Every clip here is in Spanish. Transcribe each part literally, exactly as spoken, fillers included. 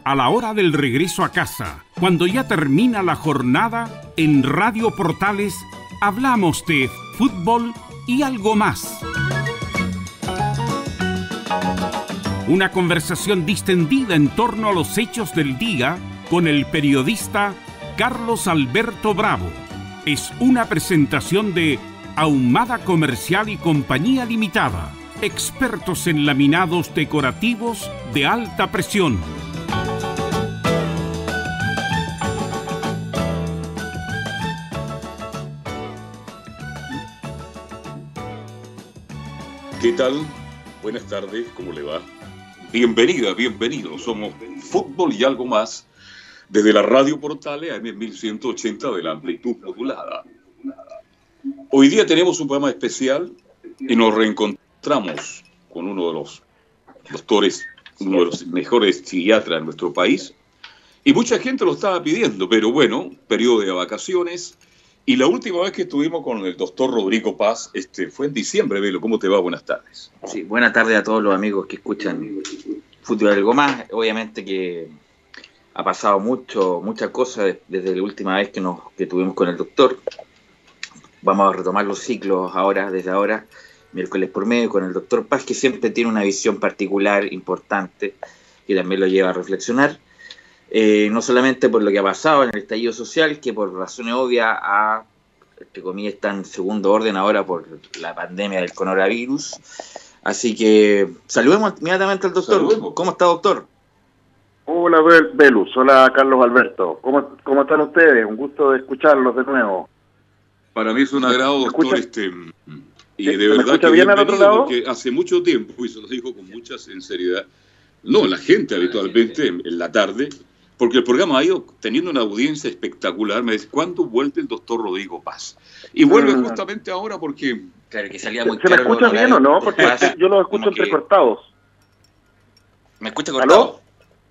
a la hora del regreso a casa, cuando ya termina la jornada, en Radio Portales hablamos de fútbol y algo más. Una conversación distendida en torno a los hechos del día con el periodista Carlos Alberto Bravo. Es una presentación de Ahumada Comercial y Compañía Limitada, expertos en laminados decorativos de alta presión. ¿Qué tal? Buenas tardes, ¿cómo le va? Bienvenida, bienvenido. Somos Fútbol y algo más desde la Radio Portales A M mil ciento ochenta de la amplitud modulada. Hoy día tenemos un programa especial y nos reencontramos con uno de los doctores, uno de los mejores psiquiatras de nuestro país. Y mucha gente lo estaba pidiendo, pero bueno, periodo de vacaciones. Y la última vez que estuvimos con el doctor Rodrigo Paz este, fue en diciembre. Velo, ¿cómo te va? Buenas tardes. Sí, buenas tardes a todos los amigos que escuchan Fútbol y algo más. Obviamente que ha pasado mucho, muchas cosas desde la última vez que nos que tuvimos con el doctor. Vamos a retomar los ciclos ahora, desde ahora, miércoles por medio, con el doctor Paz, que siempre tiene una visión particular, importante, que también lo lleva a reflexionar. Eh, no solamente por lo que ha pasado en el estallido social, que por razones obvias ha, entre comillas, está en segundo orden ahora por la pandemia del coronavirus. Así que saludemos inmediatamente al doctor. Saludemos. ¿Cómo está, doctor? Hola, Velus. Hola, Carlos Alberto. ¿Cómo, ¿Cómo están ustedes? Un gusto de escucharlos de nuevo. Para mí es un agrado, doctor, este, y ¿Sí? de verdad que bien al otro lado? Porque hace mucho tiempo, y se lo digo con mucha sinceridad, no, la gente habitualmente en, en la tarde, porque el programa ha ido teniendo una audiencia espectacular. Me dice, ¿cuándo vuelve el doctor Rodrigo Paz? Y vuelve mm. justamente ahora porque... Claro, que salía muy ¿Se, ¿se me escucha bien o no? Porque Paz, yo lo escucho entrecortados. Que... ¿Me escucha cortado? ¿Aló?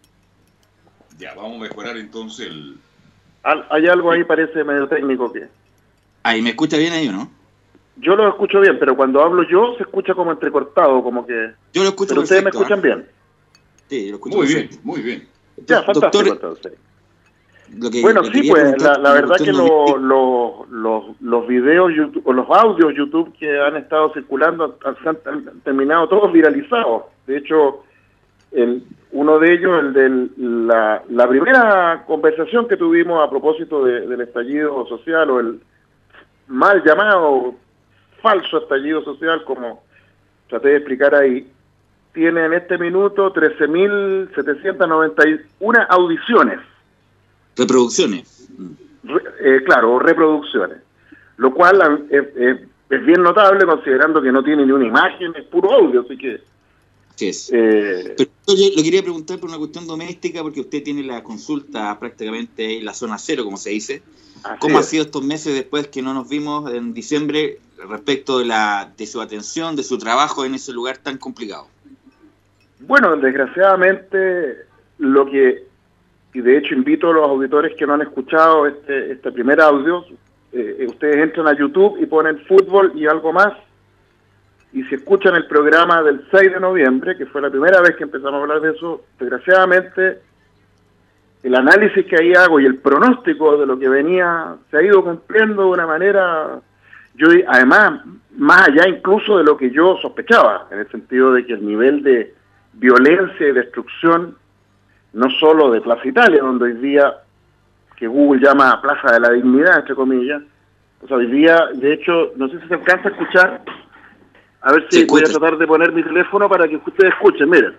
Ya, vamos a mejorar entonces el... Hay algo ahí, parece medio técnico que... Ahí, ¿me escucha bien ahí o no? Yo lo escucho bien, pero cuando hablo yo se escucha como entrecortado, como que... Yo lo escucho pero perfecto. ¿Ustedes me escuchan ¿eh? bien? Sí, yo lo escucho muy perfecto. bien, muy bien. Ya, fantástico, doctor, entonces. Lo que, bueno, lo sí, pues, la, la verdad que lo, lo, lo, los videos YouTube, o los audios YouTube que han estado circulando han, han, han terminado todos viralizados. De hecho, el, uno de ellos, el de la, la primera conversación que tuvimos a propósito de, del estallido social, o el mal llamado falso estallido social, como traté de explicar ahí, tiene en este minuto trece mil setecientas noventa y una audiciones. Reproducciones. Re, eh, claro, reproducciones. Lo cual es, es, es bien notable considerando que no tiene ni una imagen, es puro audio, así que... Así es. Eh, Pero yo lo quería preguntar por una cuestión doméstica, porque usted tiene la consulta prácticamente en la zona cero, como se dice. ¿Cómo ha sido estos meses después que no nos vimos en diciembre respecto de, la, de su atención, de su trabajo en ese lugar tan complicado? Bueno, desgraciadamente, lo que, y de hecho invito a los auditores que no han escuchado este, este primer audio, eh, ustedes entran a YouTube y ponen fútbol y algo más, y si escuchan el programa del seis de noviembre, que fue la primera vez que empezamos a hablar de eso, desgraciadamente, el análisis que ahí hago y el pronóstico de lo que venía se ha ido cumpliendo de una manera, yo además, más allá incluso de lo que yo sospechaba, en el sentido de que el nivel de violencia y destrucción, no solo de Plaza Italia, donde hoy día, que Google llama Plaza de la Dignidad, entre comillas, o sea, hoy día, de hecho, no sé si se alcanza a escuchar, a ver si voy a tratar de poner mi teléfono para que ustedes escuchen, miren.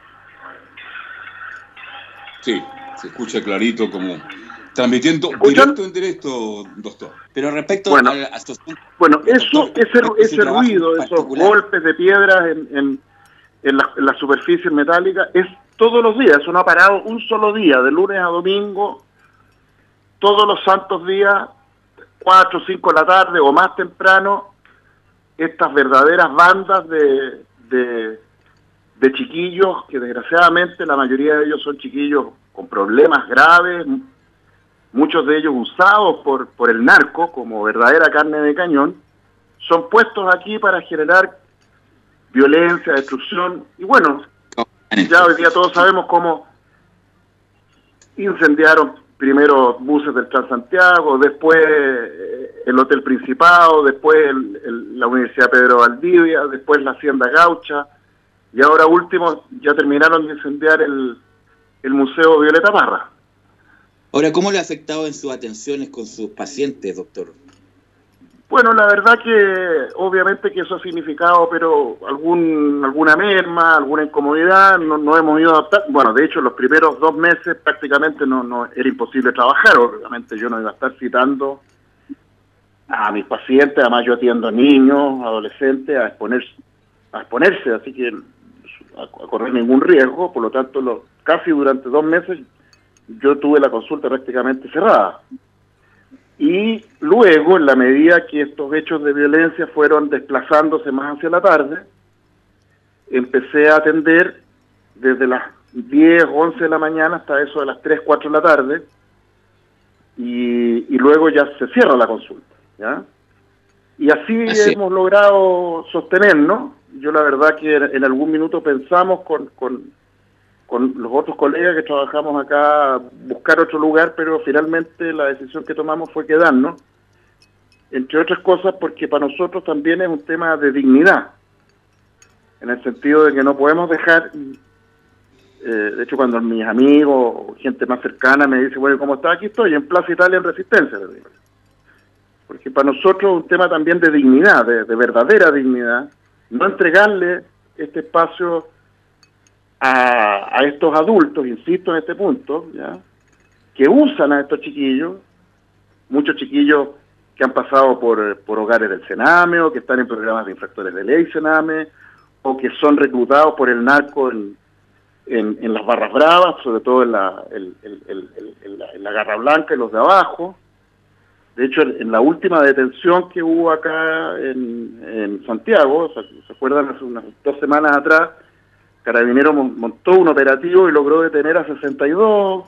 Sí, se escucha clarito, como transmitiendo directo en directo, doctor. Pero respecto bueno, a, a estos... Bueno, eso, doctor, ese, ese ruido, esos golpes de piedras en... en En la, en la superficie metálica, es todos los días, eso no ha parado un solo día, de lunes a domingo, todos los santos días, cuatro o cinco de la tarde o más temprano, estas verdaderas bandas de, de, de chiquillos, que desgraciadamente la mayoría de ellos son chiquillos con problemas graves, muchos de ellos usados por, por el narco como verdadera carne de cañón, son puestos aquí para generar violencia, destrucción, y bueno, ya hoy día todos sabemos cómo incendiaron primero buses del Transantiago, después el Hotel Principado, después el, el, la Universidad Pedro Valdivia, después la Hacienda Gaucha, y ahora último ya terminaron de incendiar el, el Museo Violeta Parra. Ahora, ¿cómo le ha afectado en sus atenciones con sus pacientes, doctor? Bueno, la verdad que obviamente que eso ha significado, pero algún alguna merma, alguna incomodidad, no, no hemos ido a adaptar. Bueno, de hecho, los primeros dos meses prácticamente no, no era imposible trabajar. Obviamente yo no iba a estar citando a mis pacientes, además yo atiendo niños, adolescentes, a exponerse, a exponerse, así que a, a correr ningún riesgo. Por lo tanto, lo, casi durante dos meses yo tuve la consulta prácticamente cerrada. Y luego, en la medida que estos hechos de violencia fueron desplazándose más hacia la tarde, empecé a atender desde las diez, once de la mañana hasta eso de las tres, cuatro de la tarde, y, y luego ya se cierra la consulta, ¿ya? Y así, así hemos logrado sostenernos. Yo la verdad que en algún minuto pensamos con... con con los otros colegas que trabajamos acá, buscar otro lugar, pero finalmente la decisión que tomamos fue quedarnos, entre otras cosas porque para nosotros también es un tema de dignidad, en el sentido de que no podemos dejar, eh, de hecho cuando mis amigos o gente más cercana me dice, bueno, ¿cómo está? Aquí estoy, en Plaza Italia en Resistencia, porque para nosotros es un tema también de dignidad, de, de verdadera dignidad, no entregarle este espacio A, a estos adultos, insisto en este punto, ¿ya?, que usan a estos chiquillos, muchos chiquillos que han pasado por, por hogares del Sename, o que están en programas de infractores de ley Sename, o que son reclutados por el narco en, en, en las barras bravas, sobre todo en la, el, el, el, el, en la, en la Garra Blanca y los de abajo. De hecho, en la última detención que hubo acá en, en Santiago, o sea, ¿se acuerdan? Hace unas dos semanas atrás, Carabineros montó un operativo y logró detener a sesenta y dos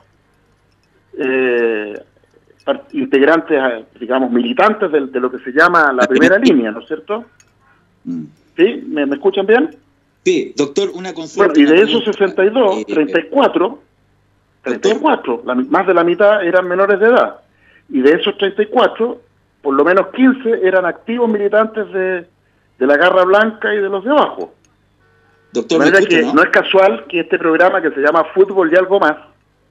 eh, integrantes, digamos, militantes de, de lo que se llama la primera línea, ¿no es cierto? Mm. ¿Sí? ¿Me, ¿Me escuchan bien? Sí, doctor, una consulta. Bueno, y de esos sesenta y dos, eh, treinta y cuatro, treinta y cuatro, la, más de la mitad eran menores de edad. Y de esos treinta y cuatro, por lo menos quince eran activos militantes de, de la Garra Blanca y de los de abajo. Doctor, de manera que ¿no? no es casual que este programa que se llama Fútbol y Algo Más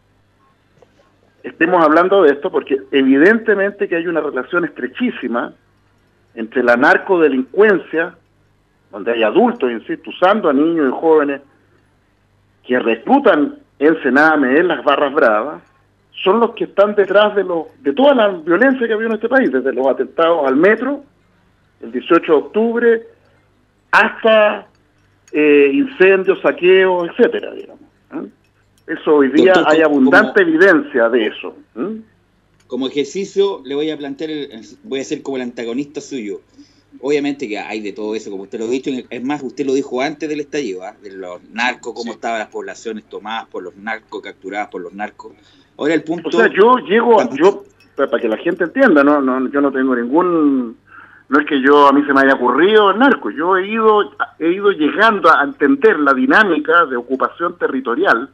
estemos hablando de esto, porque evidentemente que hay una relación estrechísima entre la narcodelincuencia, donde hay adultos, insisto, usando a niños y jóvenes que reclutan en Sename, en las barras bravas, son los que están detrás de, lo, de toda la violencia que había en este país, desde los atentados al metro, el dieciocho de octubre, hasta... Eh, incendios, saqueos, etcétera, digamos. ¿eh? Eso hoy día Doctor, hay abundante como, evidencia de eso. ¿eh? Como ejercicio le voy a plantear, el, voy a ser como el antagonista suyo. Obviamente que hay de todo eso, como usted lo ha dicho, es más, usted lo dijo antes del estallido, ¿eh? De los narcos, cómo sí. estaban las poblaciones tomadas por los narcos, capturadas por los narcos. Ahora el punto... O sea, yo llego, a, yo para que la gente entienda, no, no, yo no tengo ningún... No es que yo a mí se me haya ocurrido el narco, yo he ido he ido llegando a entender la dinámica de ocupación territorial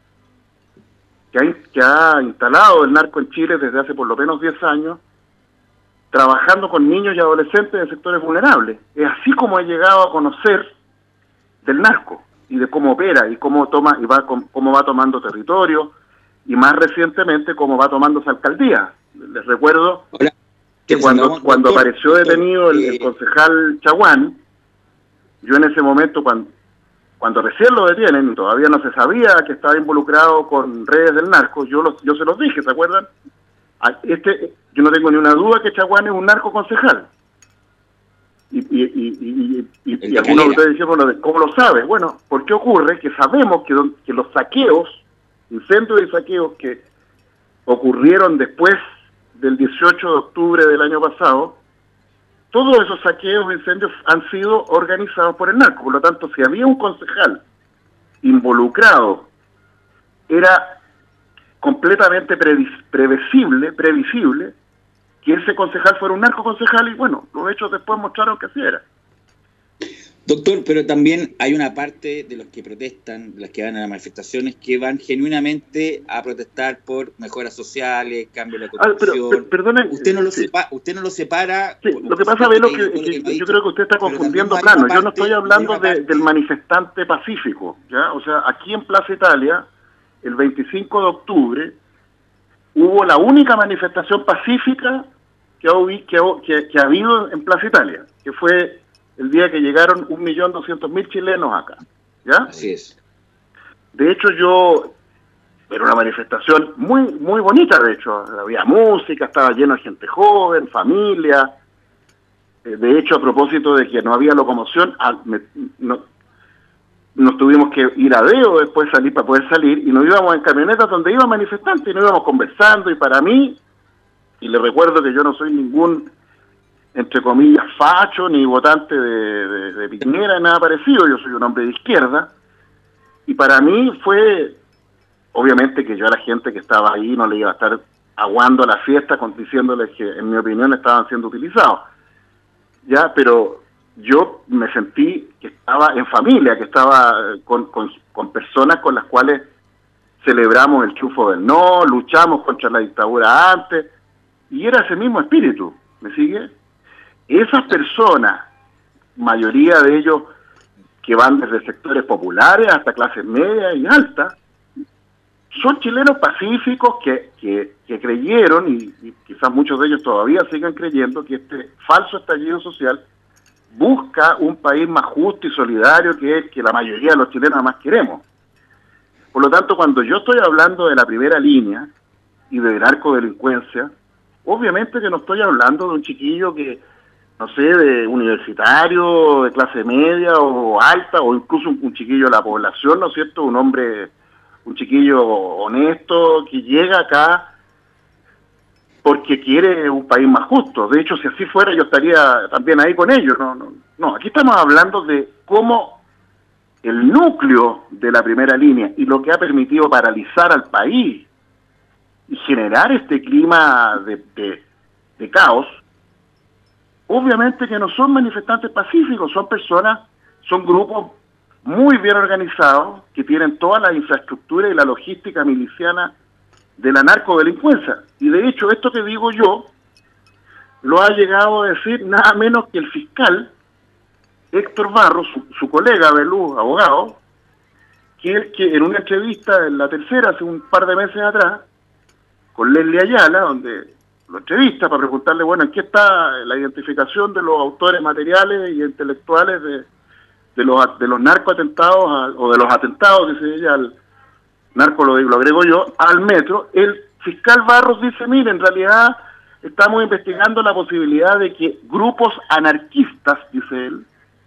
que ha, que ha instalado el narco en Chile desde hace por lo menos diez años, trabajando con niños y adolescentes en sectores vulnerables. Es así como he llegado a conocer del narco y de cómo opera y cómo toma y va cómo va tomando territorio, y más recientemente cómo va tomando esa alcaldía. Les recuerdo Hola. que cuando cuando apareció detenido el, el concejal Chaguán, yo en ese momento, cuando cuando recién lo detienen, todavía no se sabía que estaba involucrado con redes del narco, yo los, yo se los dije, ¿se acuerdan? Este, yo no tengo ni una duda que Chaguán es un narco concejal. Y, y, y, y, y, y algunos de ustedes dicen, bueno, ¿cómo lo sabe? Bueno, porque ocurre que sabemos que, que los saqueos, incendios y saqueos que ocurrieron después del dieciocho de octubre del año pasado, todos esos saqueos e incendios han sido organizados por el narco. Por lo tanto, si había un concejal involucrado, era completamente previsible, previsible que ese concejal fuera un narco concejal, y bueno, los hechos después mostraron que así era. Doctor, pero también hay una parte de los que protestan, de los que van a las manifestaciones, que van genuinamente a protestar por mejoras sociales, cambio de la constitución. Ah, pero, per, perdone, usted no lo sí. separa, usted no lo separa. Sí, lo que pasa, Velo, que, que, que yo creo que usted está confundiendo planos. Yo no estoy hablando de, del manifestante pacífico, ¿ya? O sea, aquí en Plaza Italia, el veinticinco de octubre, hubo la única manifestación pacífica que ha, que, que, que ha habido en Plaza Italia, que fue el día que llegaron un millón doscientos mil chilenos acá, ¿ya? Así es. De hecho, yo, era una manifestación muy muy bonita, de hecho, había música, estaba lleno de gente joven, familia. De hecho, a propósito de que no había locomoción, me, no, nos tuvimos que ir a Deo después salir para poder salir, y nos íbamos en camionetas donde iban manifestantes, y nos íbamos conversando, y para mí, y le recuerdo que yo no soy ningún, entre comillas, facho, ni votante de, de, de Piñera, nada parecido, yo soy un hombre de izquierda, y para mí fue, obviamente que yo a la gente que estaba ahí no le iba a estar aguando la fiesta con, diciéndoles que, en mi opinión, estaban siendo utilizados, ya, pero yo me sentí que estaba en familia, que estaba con, con, con personas con las cuales celebramos el triunfo del no, luchamos contra la dictadura antes, y era ese mismo espíritu, ¿me sigue? Esas personas, mayoría de ellos que van desde sectores populares hasta clases medias y altas, son chilenos pacíficos que, que, que creyeron, y, y quizás muchos de ellos todavía sigan creyendo, que este falso estallido social busca un país más justo y solidario, que es que la mayoría de los chilenos más queremos. Por lo tanto, cuando yo estoy hablando de la primera línea y de narcodelincuencia, obviamente que no estoy hablando de un chiquillo que, no sé, de universitario, de clase media o alta, o incluso un, un chiquillo de la población, ¿no es cierto? Un hombre, un chiquillo honesto que llega acá porque quiere un país más justo. De hecho, si así fuera, yo estaría también ahí con ellos. No, no, no. Aquí estamos hablando de cómo el núcleo de la primera línea y lo que ha permitido paralizar al país y generar este clima de, de, de caos, obviamente que no son manifestantes pacíficos, son personas, son grupos muy bien organizados, que tienen toda la infraestructura y la logística miliciana de la narcodelincuencia. Y de hecho, esto que digo yo, lo ha llegado a decir nada menos que el fiscal Héctor Barros, su, su colega Belú, abogado, que, que en una entrevista en La Tercera, hace un par de meses atrás, con Leslie Ayala, donde lo entrevista para preguntarle, bueno, ¿en qué está la identificación de los autores materiales y intelectuales de, de los de los narcoatentados, al, o de los atentados, que se dice, al narco, lo, lo agrego yo, al metro? El fiscal Barros dice, mire, en realidad estamos investigando la posibilidad de que grupos anarquistas, dice él,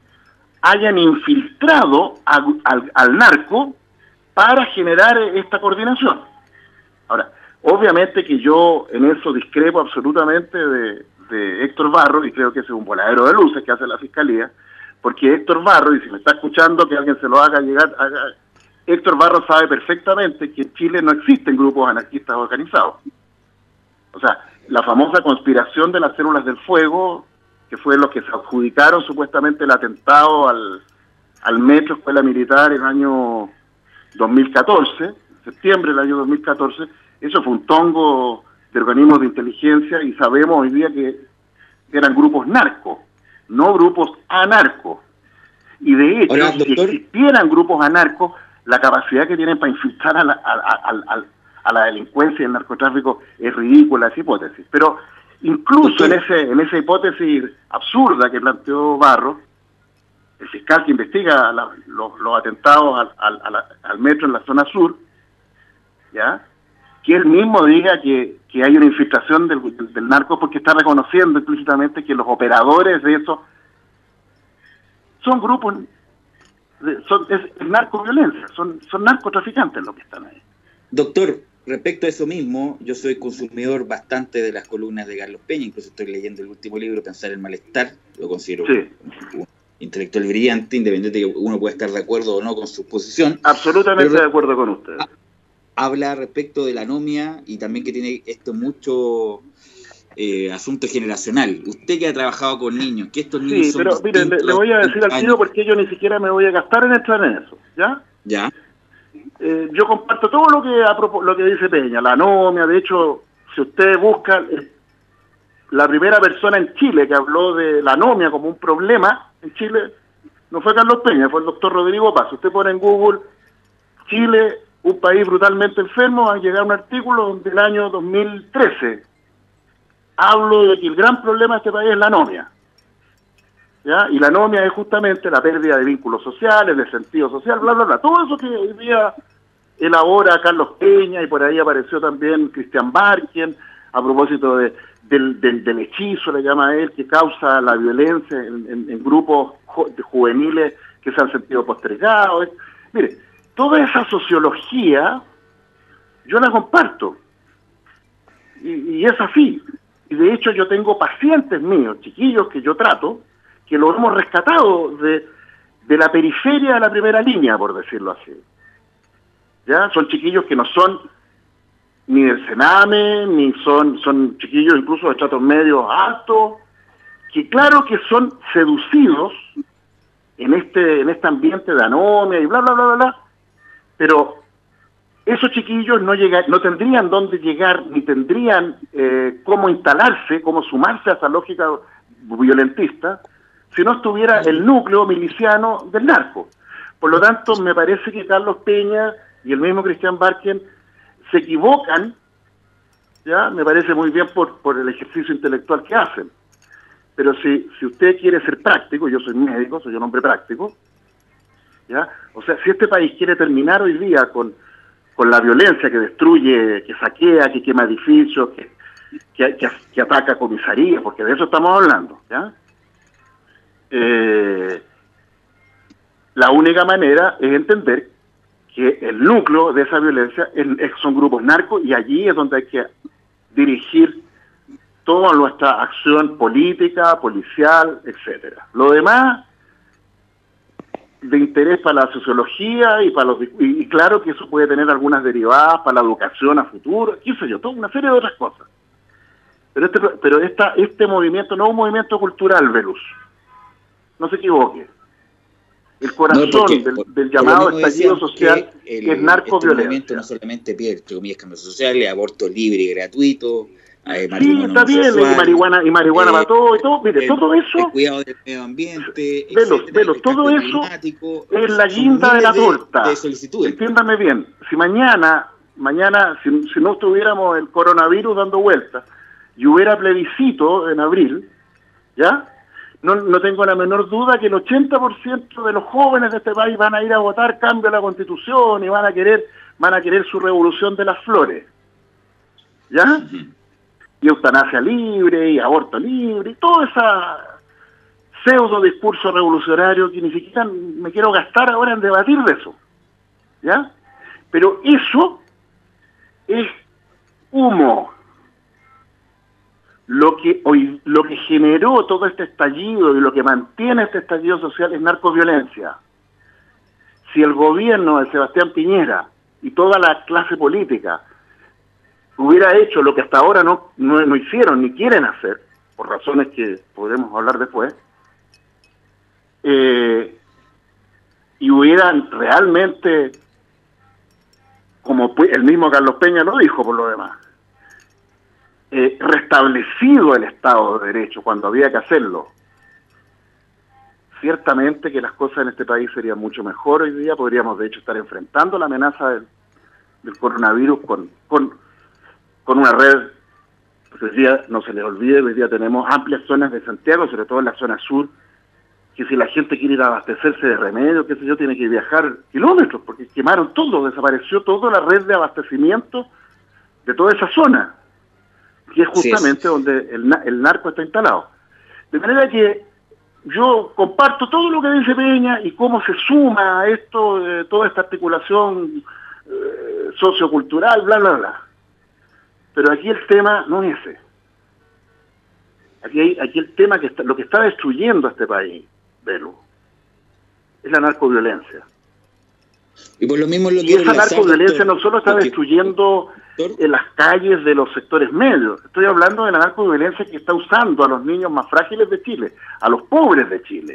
hayan infiltrado a, al, al narco para generar esta coordinación. Ahora, obviamente que yo en eso discrepo absolutamente de, de Héctor Barros, y creo que ese es un voladero de luces que hace la Fiscalía, porque Héctor Barros, y si me está escuchando que alguien se lo haga llegar, haga, Héctor Barros sabe perfectamente que en Chile no existen grupos anarquistas organizados. O sea, la famosa conspiración de las células del fuego, que fue los que se adjudicaron supuestamente el atentado al, al metro escuela militar en el año dos mil catorce, septiembre del año dos mil catorce, eso fue un tongo de organismos de inteligencia, y sabemos hoy día que eran grupos narcos, no grupos anarcos. Y de hecho, Hola, si existieran grupos anarcos, la capacidad que tienen para infiltrar a la, a, a, a, a la delincuencia y el narcotráfico es ridícula, esa hipótesis. Pero incluso en, ese, en esa hipótesis absurda que planteó Barros, el fiscal que investiga la, los, los atentados al, al, al, al metro en la zona sur, ¿ya?, que él mismo diga que, que hay una infiltración del, del, del narco, porque está reconociendo implícitamente que los operadores de eso son grupos, de, son, es, es narcoviolencia, son, son narcotraficantes los que están ahí. Doctor, respecto a eso mismo, yo soy consumidor bastante de las columnas de Carlos Peña, incluso estoy leyendo el último libro, Pensar el Malestar, lo considero sí. un, un intelectual brillante, independiente de que uno pueda estar de acuerdo o no con su posición. Absolutamente pero, de acuerdo con usted. Habla respecto de la anomia, y también que tiene esto mucho eh, asunto generacional. Usted que ha trabajado con niños, que estos niños sí, son pero mire, le, le voy a decir al tío porque yo ni siquiera me voy a gastar en entrar en eso, ¿ya? Ya. Eh, yo comparto todo lo que a lo que dice Peña, la anomia. De hecho, si usted busca, eh, la primera persona en Chile que habló de la anomia como un problema en Chile no fue Carlos Peña, fue el doctor Rodrigo Paz. Si usted pone en Google Chile, un país brutalmente enfermo, va a llegar un artículo del año dos mil trece. Hablo de que el gran problema de este país es la anomia, ¿ya? Y la anomia es justamente la pérdida de vínculos sociales, de sentido social, bla, bla, bla. Todo eso que hoy día elabora Carlos Peña, y por ahí apareció también Christian Barken, a propósito de, del, del, del hechizo, le llama a él, que causa la violencia en, en, en grupos juveniles que se han sentido postergados. Mire, toda esa sociología yo la comparto, y, y es así. Y de hecho yo tengo pacientes míos, chiquillos que yo trato, que los hemos rescatado de, de la periferia a la primera línea, por decirlo así. ¿Ya? Son chiquillos que no son ni del Sename, ni son, son chiquillos incluso de estratos medios altos, que claro que son seducidos en este, en este ambiente de anomia y bla, bla, bla, bla, bla, pero esos chiquillos no llegan, no tendrían dónde llegar, ni tendrían eh, cómo instalarse, cómo sumarse a esa lógica violentista, si no estuviera el núcleo miliciano del narco. Por lo tanto, me parece que Carlos Peña y el mismo Christian Barken se equivocan, ya, me parece muy bien por, por el ejercicio intelectual que hacen. Pero si, si usted quiere ser práctico, yo soy médico, soy un hombre práctico, ya, o sea, si este país quiere terminar hoy día con con la violencia que destruye, que saquea, que quema edificios, que, que, que, que ataca comisarías, porque de eso estamos hablando, ¿ya? Eh, la única manera es entender que el núcleo de esa violencia es, es, son grupos narcos, y allí es donde hay que dirigir toda nuestra acción política, policial, etcétera. Lo demás, de interés para la sociología y para los y, y claro que eso puede tener algunas derivadas para la educación a futuro, qué sé yo, toda una serie de otras cosas. Pero este pero esta este movimiento no es un movimiento cultural, Velus. No se equivoque. El corazón no, porque, del, del llamado estallido social que el, que es narcoviolencia. Este movimiento no solamente pide, entre comillas, cambios sociales, aborto libre y gratuito. Eh, sí, está bien, y marihuana, y marihuana eh, para todo, y todo, mire, el, todo eso... El cuidado del medio ambiente, velos, velos, todo eso es la guinda de la torta. De, de solicitudes. Entiéndame bien, si mañana, mañana, si, si no estuviéramos el coronavirus dando vueltas, y hubiera plebiscito en abril, ¿ya? No, no tengo la menor duda que el ochenta por ciento de los jóvenes de este país van a ir a votar cambio a la Constitución, y van a querer, van a querer su revolución de las flores, ¿ya? Uh-huh. Y eutanasia libre, y aborto libre, y todo ese pseudo discurso revolucionario que ni siquiera me quiero gastar ahora en debatir de eso, ¿ya? Pero eso es humo. Lo que hoy, lo que generó todo este estallido y lo que mantiene este estallido social es narcoviolencia. Si el gobierno de Sebastián Piñera y toda la clase política hubiera hecho lo que hasta ahora no, no, no hicieron ni quieren hacer, por razones que podremos hablar después, eh, y hubieran realmente, como el mismo Carlos Peña lo dijo por lo demás, eh, restablecido el Estado de Derecho cuando había que hacerlo, ciertamente que las cosas en este país serían mucho mejor hoy día. Podríamos de hecho estar enfrentando la amenaza del, del coronavirus con... con con una red, pues hoy día no se les olvide, hoy día tenemos amplias zonas de Santiago, sobre todo en la zona sur, que si la gente quiere ir a abastecerse de remedio, qué sé yo, tiene que viajar kilómetros, porque quemaron todo, desapareció toda la red de abastecimiento de toda esa zona, que es justamente sí, es. donde el, el narco está instalado. De manera que yo comparto todo lo que dice Peña y cómo se suma a esto, eh, toda esta articulación eh, sociocultural, bla, bla, bla. Pero aquí el tema no es ese. Aquí, hay, aquí el tema que está, lo que está destruyendo a este país, Belu, es la narcoviolencia. Y por lo mismo lo y esa narcoviolencia no solo está porque, destruyendo doctor, en las calles de los sectores medios, estoy hablando de la narcoviolencia que está usando a los niños más frágiles de Chile, a los pobres de Chile.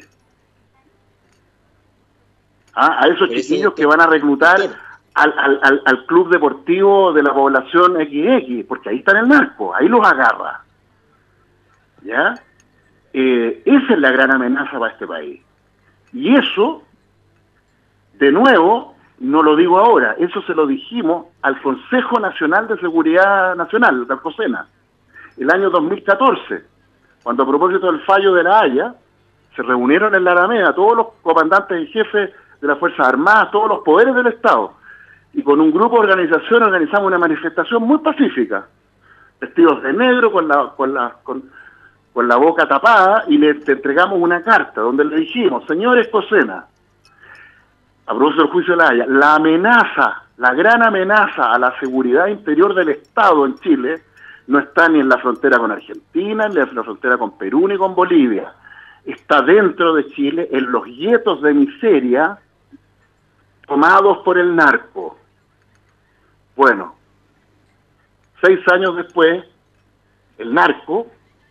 ¿Ah? A esos chiquillos doctor, que van a reclutar al, al, al, al club deportivo de la población equis equis, porque ahí está en el narco, ahí los agarra. ¿Ya? Eh, esa es la gran amenaza para este país. Y eso, de nuevo, no lo digo ahora, eso se lo dijimos al Consejo Nacional de Seguridad Nacional, del COSENA, el año dos mil catorce, cuando a propósito del fallo de La Haya, se reunieron en la Alameda todos los comandantes y jefes de las Fuerzas Armadas, todos los poderes del Estado, y con un grupo de organización organizamos una manifestación muy pacífica, vestidos de negro, con la con la con, con la boca tapada, y le entregamos una carta donde le dijimos, señores COSENA, a propósito del juicio de La Haya, la amenaza, la gran amenaza a la seguridad interior del Estado en Chile no está ni en la frontera con Argentina, ni en la frontera con Perú, ni con Bolivia. Está dentro de Chile, en los guetos de miseria tomados por el narco. Bueno, seis años después, el narco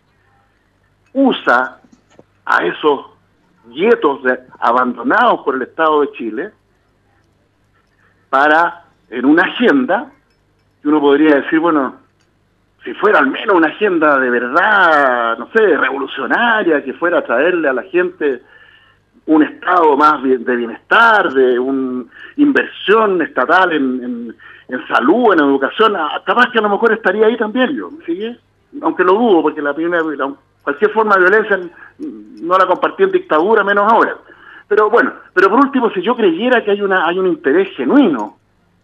usa a esos guetos de, abandonados por el Estado de Chile para, en una agenda, que uno podría decir, bueno, si fuera al menos una agenda de verdad, no sé, revolucionaria, que fuera a traerle a la gente un estado más de bienestar, de una inversión estatal en, en, en salud, en educación, capaz que a lo mejor estaría ahí también yo, ¿sigue? Aunque lo dudo, porque la primera, la, cualquier forma de violencia no la compartí en dictadura, menos ahora. Pero bueno, pero por último, si yo creyera que hay una hay un interés genuino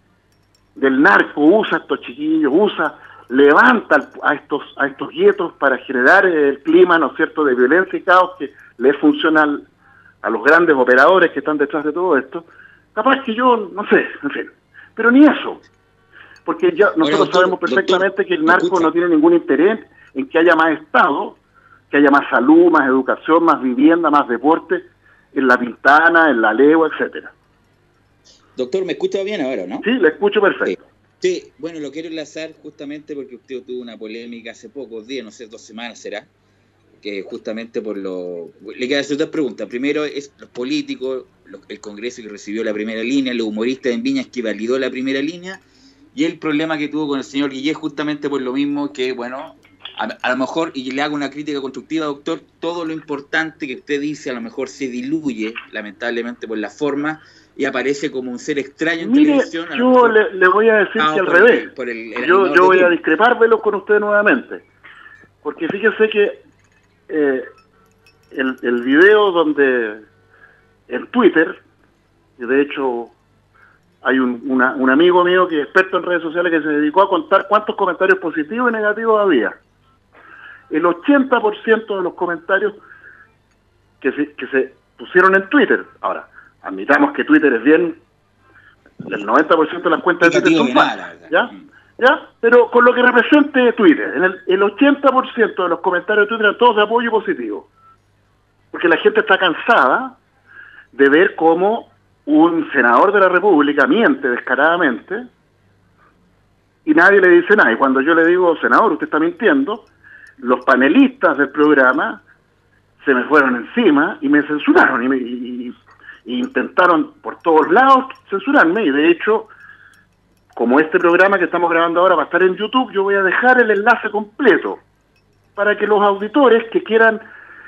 del narco, usa a estos chiquillos, usa, levanta a estos a estos guetos para generar el clima, ¿no es cierto?, de violencia y caos que le es funcional a los grandes operadores que están detrás de todo esto, capaz que yo, no sé, en fin, pero ni eso, porque ya nosotros bueno, doctor, sabemos perfectamente doctor, que el narco escucha. no tiene ningún interés en que haya más Estado, que haya más salud, más educación, más vivienda, más deporte, en La Pintana, en La Legua, etcétera. Doctor, ¿me escucha bien ahora, no? Sí, le escucho perfecto. Sí. sí, bueno, lo quiero enlazar justamente porque usted tuvo una polémica hace pocos días, no sé, dos semanas será, que justamente por lo... Le quedan hacer dos preguntas. Primero es los políticos, los, el Congreso que recibió la primera línea, los humoristas en Viñas que validó la primera línea, y el problema que tuvo con el señor Guillé justamente por lo mismo que, bueno, a, a lo mejor, y le hago una crítica constructiva, doctor, todo lo importante que usted dice a lo mejor se diluye, lamentablemente, por la forma, y aparece como un ser extraño en Mire, televisión. A yo le, le voy a decir ah, que al revés. El, por el, el yo yo voy a discrepar velos con usted nuevamente, porque fíjese que Eh, el, el video donde en Twitter, y de hecho hay un, una, un amigo mío que es experto en redes sociales que se dedicó a contar cuántos comentarios positivos y negativos había. El ochenta por ciento de los comentarios que se, que se pusieron en Twitter, ahora, admitamos que Twitter es bien, el noventa por ciento de las cuentas de Twitter son falsas, ¿ya? ¿Ya? Pero con lo que represente Twitter, en el, el ochenta por ciento de los comentarios de Twitter eran todos de apoyo positivo. Porque la gente está cansada de ver cómo un senador de la República miente descaradamente y nadie le dice nada. Y cuando yo le digo, senador, usted está mintiendo, los panelistas del programa se me fueron encima y me censuraron y, me, y, y intentaron por todos lados censurarme. Y de hecho, como este programa que estamos grabando ahora va a estar en YouTube, yo voy a dejar el enlace completo para que los auditores que quieran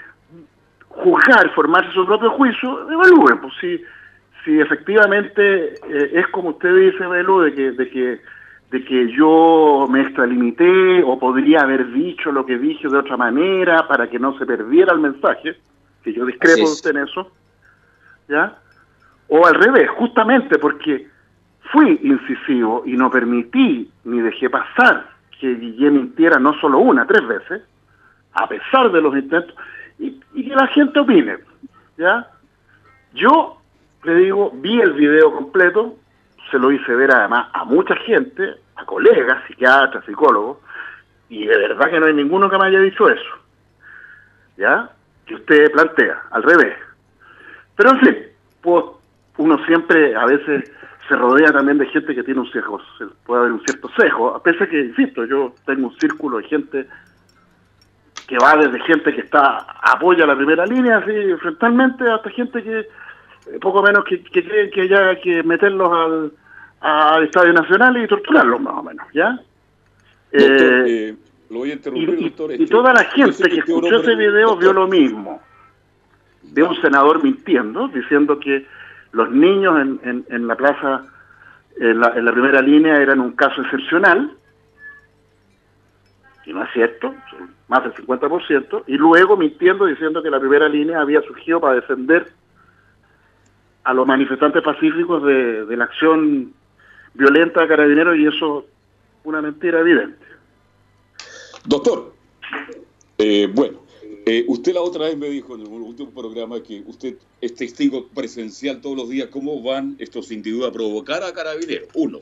juzgar, formarse su propio juicio, evalúen, pues si, si efectivamente eh, es como usted dice, Belu, de que, de que de que yo me extralimité o podría haber dicho lo que dije de otra manera para que no se perdiera el mensaje, que yo discrepo de usted en eso, ¿ya? O al revés, justamente porque fui incisivo y no permití ni dejé pasar que Guillén mintiera no solo una, tres veces, a pesar de los intentos, y, y que la gente opine, ¿ya? Yo, le digo, vi el video completo, se lo hice ver además a mucha gente, a colegas, psiquiatras, psicólogos, y de verdad que no hay ninguno que me haya dicho eso, ¿ya? Que usted plantea, al revés. Pero en fin, pues uno siempre a veces se rodea también de gente que tiene un sesgo, puede haber un cierto sesgo, a pesar que, insisto, yo tengo un círculo de gente que va desde gente que está apoya la primera línea, así, frontalmente, hasta gente que, eh, poco menos, que, que creen que ya hay que meterlos al, al Estadio Nacional y torturarlos, más o menos, ¿ya? Doctor, eh, eh, lo voy a interrumpir, y, doctor. y, Este, y toda la gente que usted escuchó ese video doctor, vio lo mismo. De un senador mintiendo, diciendo que los niños en, en, en la plaza, en la, en la primera línea, eran un caso excepcional, y no es cierto, son más del cincuenta por ciento, y luego mintiendo diciendo que la primera línea había surgido para defender a los manifestantes pacíficos de, de la acción violenta de Carabineros, y eso es una mentira evidente. Doctor, eh, bueno, eh, usted la otra vez me dijo en el último programa que usted es testigo presencial todos los días cómo van estos sin duda a provocar a Carabineros. Uno.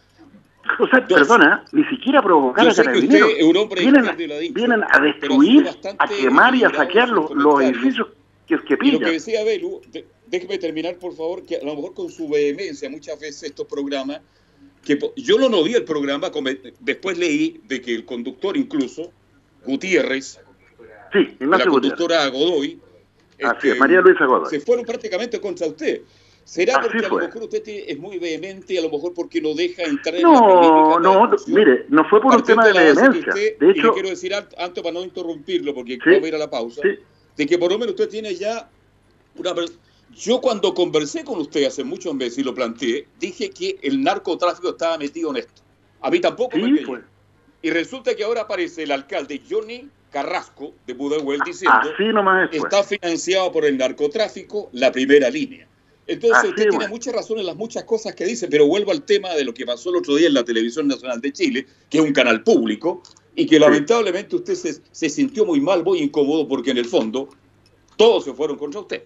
O sea, Dos. Perdona, ni siquiera provocar a Carabineros. Vienen, a, vienen a destruir, a quemar y a saquear los, los edificios que, que pillan. Y lo que decía Belu, de, déjeme terminar por favor, que a lo mejor con su vehemencia muchas veces estos programas, que yo lo no vi el programa, después leí de que el conductor incluso, Gutiérrez, sí, la conductora Godoy, Así es, María Luisa Godoy, se fueron prácticamente contra usted. ¿Será Así porque fue. a lo mejor usted es muy vehemente, a lo mejor porque no deja entrar en no, la polémica? No, no, mire, no fue por un tema de vehemencia. Usted, de hecho, y le quiero decir antes para no interrumpirlo, porque sí, vamos a ir a la pausa, sí, de que por lo menos usted tiene ya una... Yo cuando conversé con usted hace muchos meses y lo planteé, dije que el narcotráfico estaba metido en esto. A mí tampoco sí, me creyó. pues. Y resulta que ahora aparece el alcalde Johnny Carrasco de Pudahuel diciendo Así nomás que es, pues. está financiado por el narcotráfico la primera línea. Entonces Así usted es, tiene bueno. mucha razón en las muchas cosas que dice, pero vuelvo al tema de lo que pasó el otro día en la Televisión Nacional de Chile, que es un canal público, y que Sí. lamentablemente usted se, se sintió muy mal, muy incómodo, porque en el fondo todos se fueron contra usted.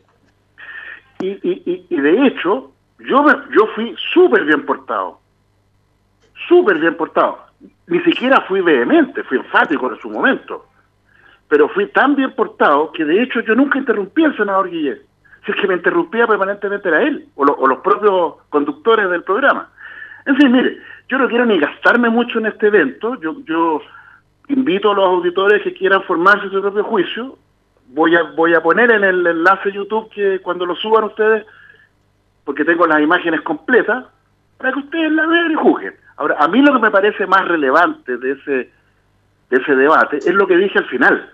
Y, y, y, y de hecho, yo, me, yo fui súper bien portado. Súper bien portado. Ni siquiera fui vehemente, fui enfático en su momento. Pero fui tan bien portado que de hecho yo nunca interrumpí al senador Guillén. Si es que me interrumpía permanentemente era él, o, lo, o los propios conductores del programa. En fin, mire, yo no quiero ni gastarme mucho en este evento. Yo, yo invito a los auditores que quieran formarse su propio juicio. Voy a, voy a poner en el enlace YouTube que cuando lo suban ustedes, porque tengo las imágenes completas, para que ustedes la vean y juzguen. Ahora, a mí lo que me parece más relevante de ese, de ese debate es lo que dije al final.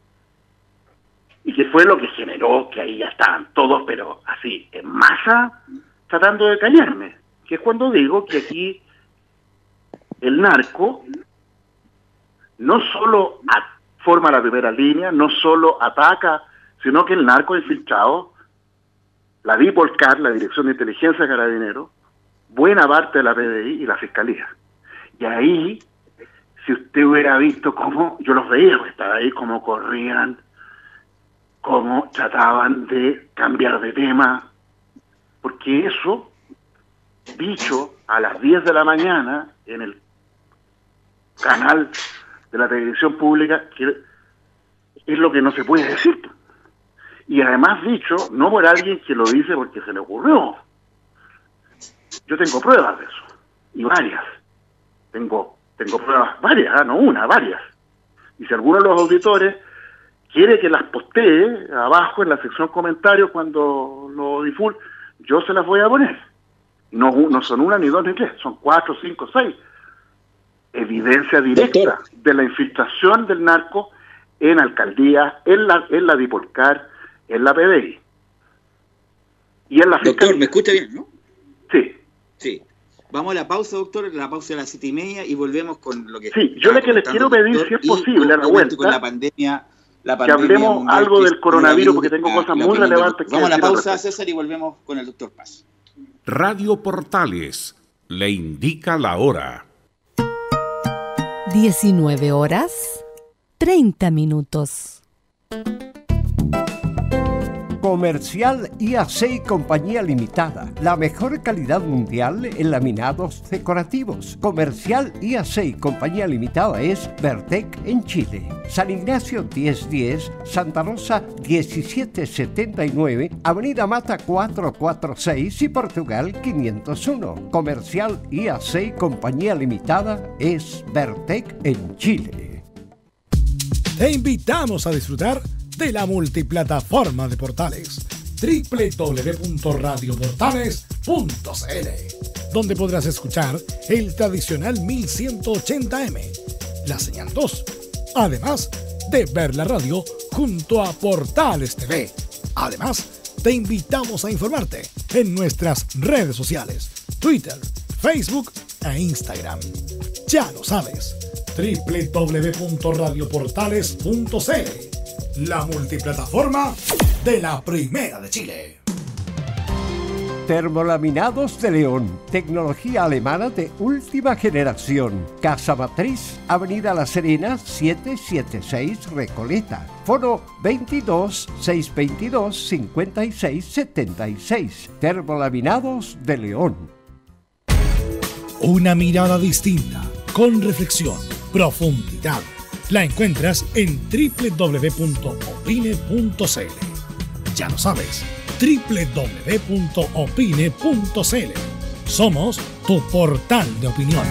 Y que fue lo que generó que ahí ya estaban todos, pero así, en masa, tratando de callarme. Que es cuando digo que aquí el narco no solo a, forma la primera línea, no solo ataca, sino que el narco infiltrado, la DIPOLCAR, la Dirección de Inteligencia de Carabineros, buena parte de la P D I y la Fiscalía. Y ahí, si usted hubiera visto cómo, yo los veía, porque estaba ahí, cómo corrían, cómo trataban de cambiar de tema, porque eso, dicho a las diez de la mañana en el canal de la televisión pública, que es lo que no se puede decir. Y además dicho, no por alguien que lo dice porque se le ocurrió. Yo tengo pruebas de eso, y varias. Tengo, tengo pruebas varias, ¿eh? No una, varias. Y si alguno de los auditores quiere que las postee abajo en la sección comentarios cuando lo difunden, yo se las voy a poner. No, no son una, ni dos, ni tres, son cuatro, cinco, seis. Evidencia directa Doctor. de la infiltración del narco en alcaldías, en la, en la DIPOLCAR, en la P D I. Y en la Fiscalía. Doctor, ¿me escucha bien, no? Sí. Sí. Vamos a la pausa, doctor, la pausa de las siete y media y volvemos con lo que... Sí, yo lo que les quiero pedir, si es posible, a la vuelta, con la pandemia, la que pandemia hablemos algo del coronavirus, porque tengo cosas muy relevantes que Vamos a la pausa, respecto. César, y volvemos con el doctor Paz. Radio Portales le indica la hora. diecinueve horas, treinta minutos. Comercial I A C y Compañía Limitada, la mejor calidad mundial en laminados decorativos. Comercial I A C y Compañía Limitada es Vertec en Chile. San Ignacio diez diez, Santa Rosa diecisiete setenta y nueve, Avenida Mata cuatrocientos cuarenta y seis y Portugal quinientos uno. Comercial I A C y Compañía Limitada es Vertec en Chile. Te invitamos a disfrutar de la multiplataforma de Portales, doble u doble u doble u punto radio portales punto c l, donde podrás escuchar el tradicional mil ciento ochenta eme, la señal dos, además de ver la radio junto a Portales T V. Además, te invitamos a informarte en nuestras redes sociales, Twitter, Facebook e Instagram. Ya lo sabes, doble u doble u doble u punto radio portales punto c l, la multiplataforma de la Primera de Chile. Termolaminados de León, tecnología alemana de última generación. Casa Matriz, Avenida La Serena, setecientos setenta y seis, Recoleta. Foro veintidós, seiscientos veintidós, cincuenta y seis setenta y seis. Termolaminados de León. Una mirada distinta, con reflexión, profundidad. La encuentras en doble u doble u doble u punto opine punto c l. Ya lo sabes, doble u doble u doble u punto opine punto c l. Somos tu portal de opinión.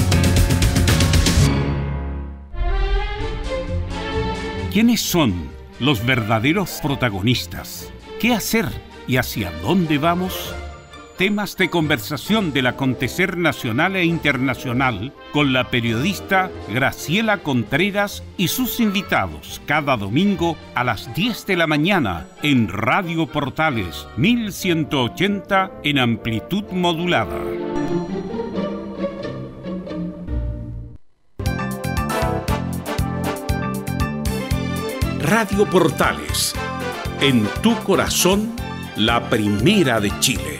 ¿Quiénes son los verdaderos protagonistas? ¿Qué hacer y hacia dónde vamos? Temas de conversación del acontecer nacional e internacional con la periodista Graciela Contreras y sus invitados cada domingo a las diez de la mañana en Radio Portales mil ciento ochenta en amplitud modulada. Radio Portales, en tu corazón, la primera de Chile.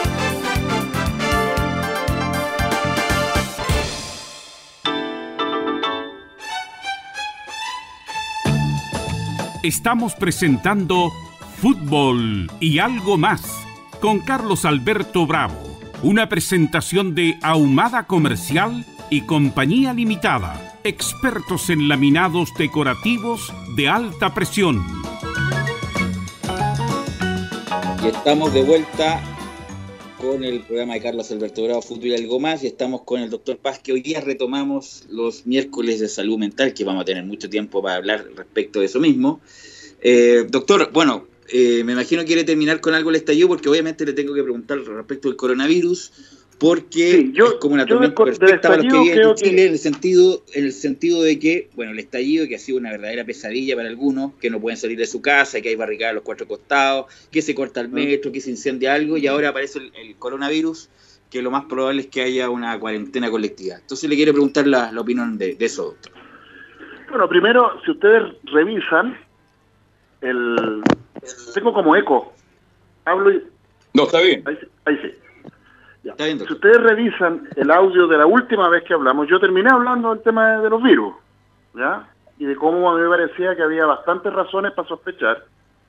Estamos presentando Fútbol y algo más con Carlos Alberto Bravo, una presentación de Ahumada Comercial y Compañía Limitada, expertos en laminados decorativos de alta presión. Y estamos de vuelta con el programa de Carlos Alberto Bravo, Fútbol y algo más, y estamos con el doctor Paz, que hoy día retomamos los miércoles de salud mental, que vamos a tener mucho tiempo para hablar respecto de eso mismo. Eh, doctor, bueno, eh, me imagino que quiere terminar con algo el estallido, porque obviamente le tengo que preguntar respecto del coronavirus, porque sí, yo, es como una tormenta perfecta para los que viven en Chile, que... en el sentido, en el sentido de que, bueno, el estallido que ha sido una verdadera pesadilla para algunos, que no pueden salir de su casa, que hay barricadas a los cuatro costados, que se corta el metro, que se incendia algo, y ahora aparece el, el coronavirus, que lo más probable es que haya una cuarentena colectiva. Entonces le quiero preguntar la, la opinión de, de eso, doctor. Bueno, primero, si ustedes revisan, el tengo como eco, hablo y... No, está bien. Ahí, ahí sí. Ya. Está bien, si ustedes revisan el audio de la última vez que hablamos, yo terminé hablando del tema de, de los virus, ¿ya? Y de cómo a mí me parecía que había bastantes razones para sospechar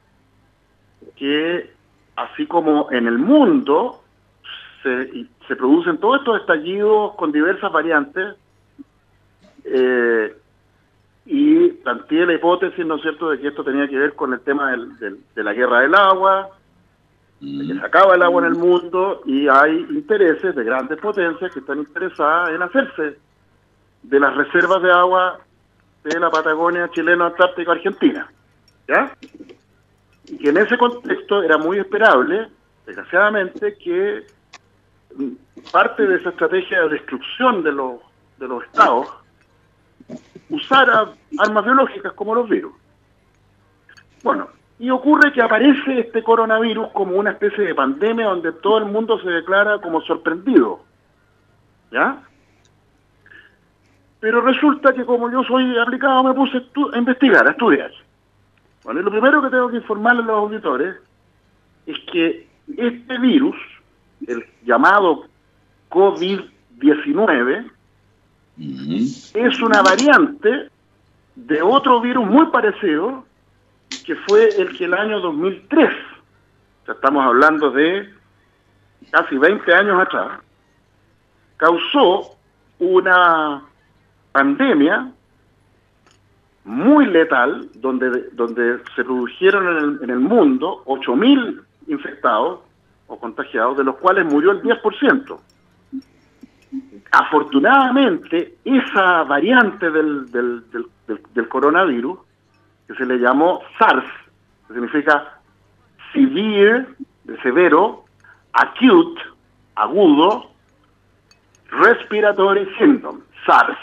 que, así como en el mundo se, se producen todos estos estallidos con diversas variantes, eh, y planteé la hipótesis, ¿no es cierto?, de que esto tenía que ver con el tema del, del, de la guerra del agua, de que se acaba el agua en el mundo, y hay intereses de grandes potencias que están interesadas en hacerse de las reservas de agua de la Patagonia chilena, Antártica, Argentina, ¿ya? Y que en ese contexto era muy esperable, desgraciadamente, que parte de esa estrategia de destrucción de los, de los estados usara armas biológicas como los virus. Bueno, y ocurre que aparece este coronavirus como una especie de pandemia donde todo el mundo se declara como sorprendido, ¿ya? Pero resulta que como yo soy aplicado me puse a investigar, a estudiar. Bueno, y lo primero que tengo que informarle a los auditores es que este virus, el llamado COVID diecinueve, uh-huh. es una variante de otro virus muy parecido que fue el que el año dos mil tres, o sea, estamos hablando de casi veinte años atrás, causó una pandemia muy letal, donde, donde se produjeron en el, en el mundo ocho mil infectados o contagiados, de los cuales murió el diez por ciento. Afortunadamente, esa variante del, del, del, del, del coronavirus, que se le llamó SARS, que significa severe, de severo, acute, agudo, respiratory syndrome, SARS.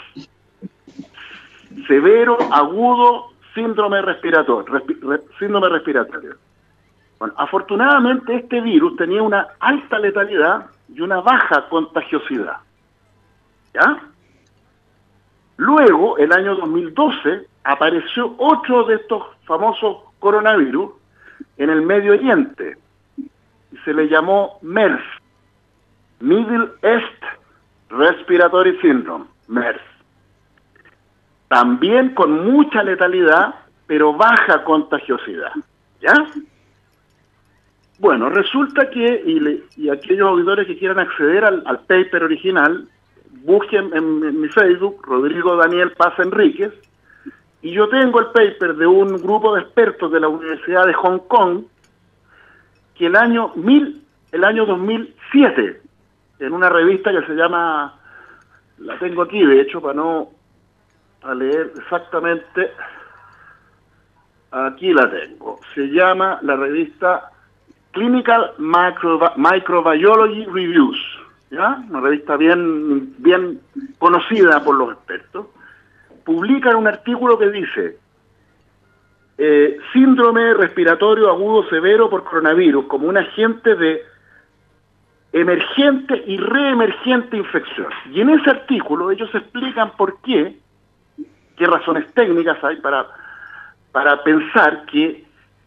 Severo, agudo, síndrome respiratorio, respi re, síndrome respiratorio. Bueno, afortunadamente este virus tenía una alta letalidad y una baja contagiosidad. ¿Ya? Luego, el año dos mil doce, apareció otro de estos famosos coronavirus en el Medio Oriente y se le llamó MERS, Middle East Respiratory Syndrome, MERS. También con mucha letalidad, pero baja contagiosidad. ¿Ya? Bueno, resulta que, y, le, y aquellos auditores que quieran acceder al, al paper original, busquen en, en mi Facebook, Rodrigo Daniel Paz Enríquez, y yo tengo el paper de un grupo de expertos de la Universidad de Hong Kong, que el año, mil, el año dos mil siete, en una revista que se llama, la tengo aquí de hecho para no a leer exactamente, aquí la tengo, se llama la revista Clinical Micro, Microbiology Reviews, ¿ya? Una revista bien, bien conocida por los expertos. Publican un artículo que dice eh, síndrome respiratorio agudo severo por coronavirus como un agente de emergente y reemergente infección. Y en ese artículo ellos explican por qué, qué razones técnicas hay para, para pensar que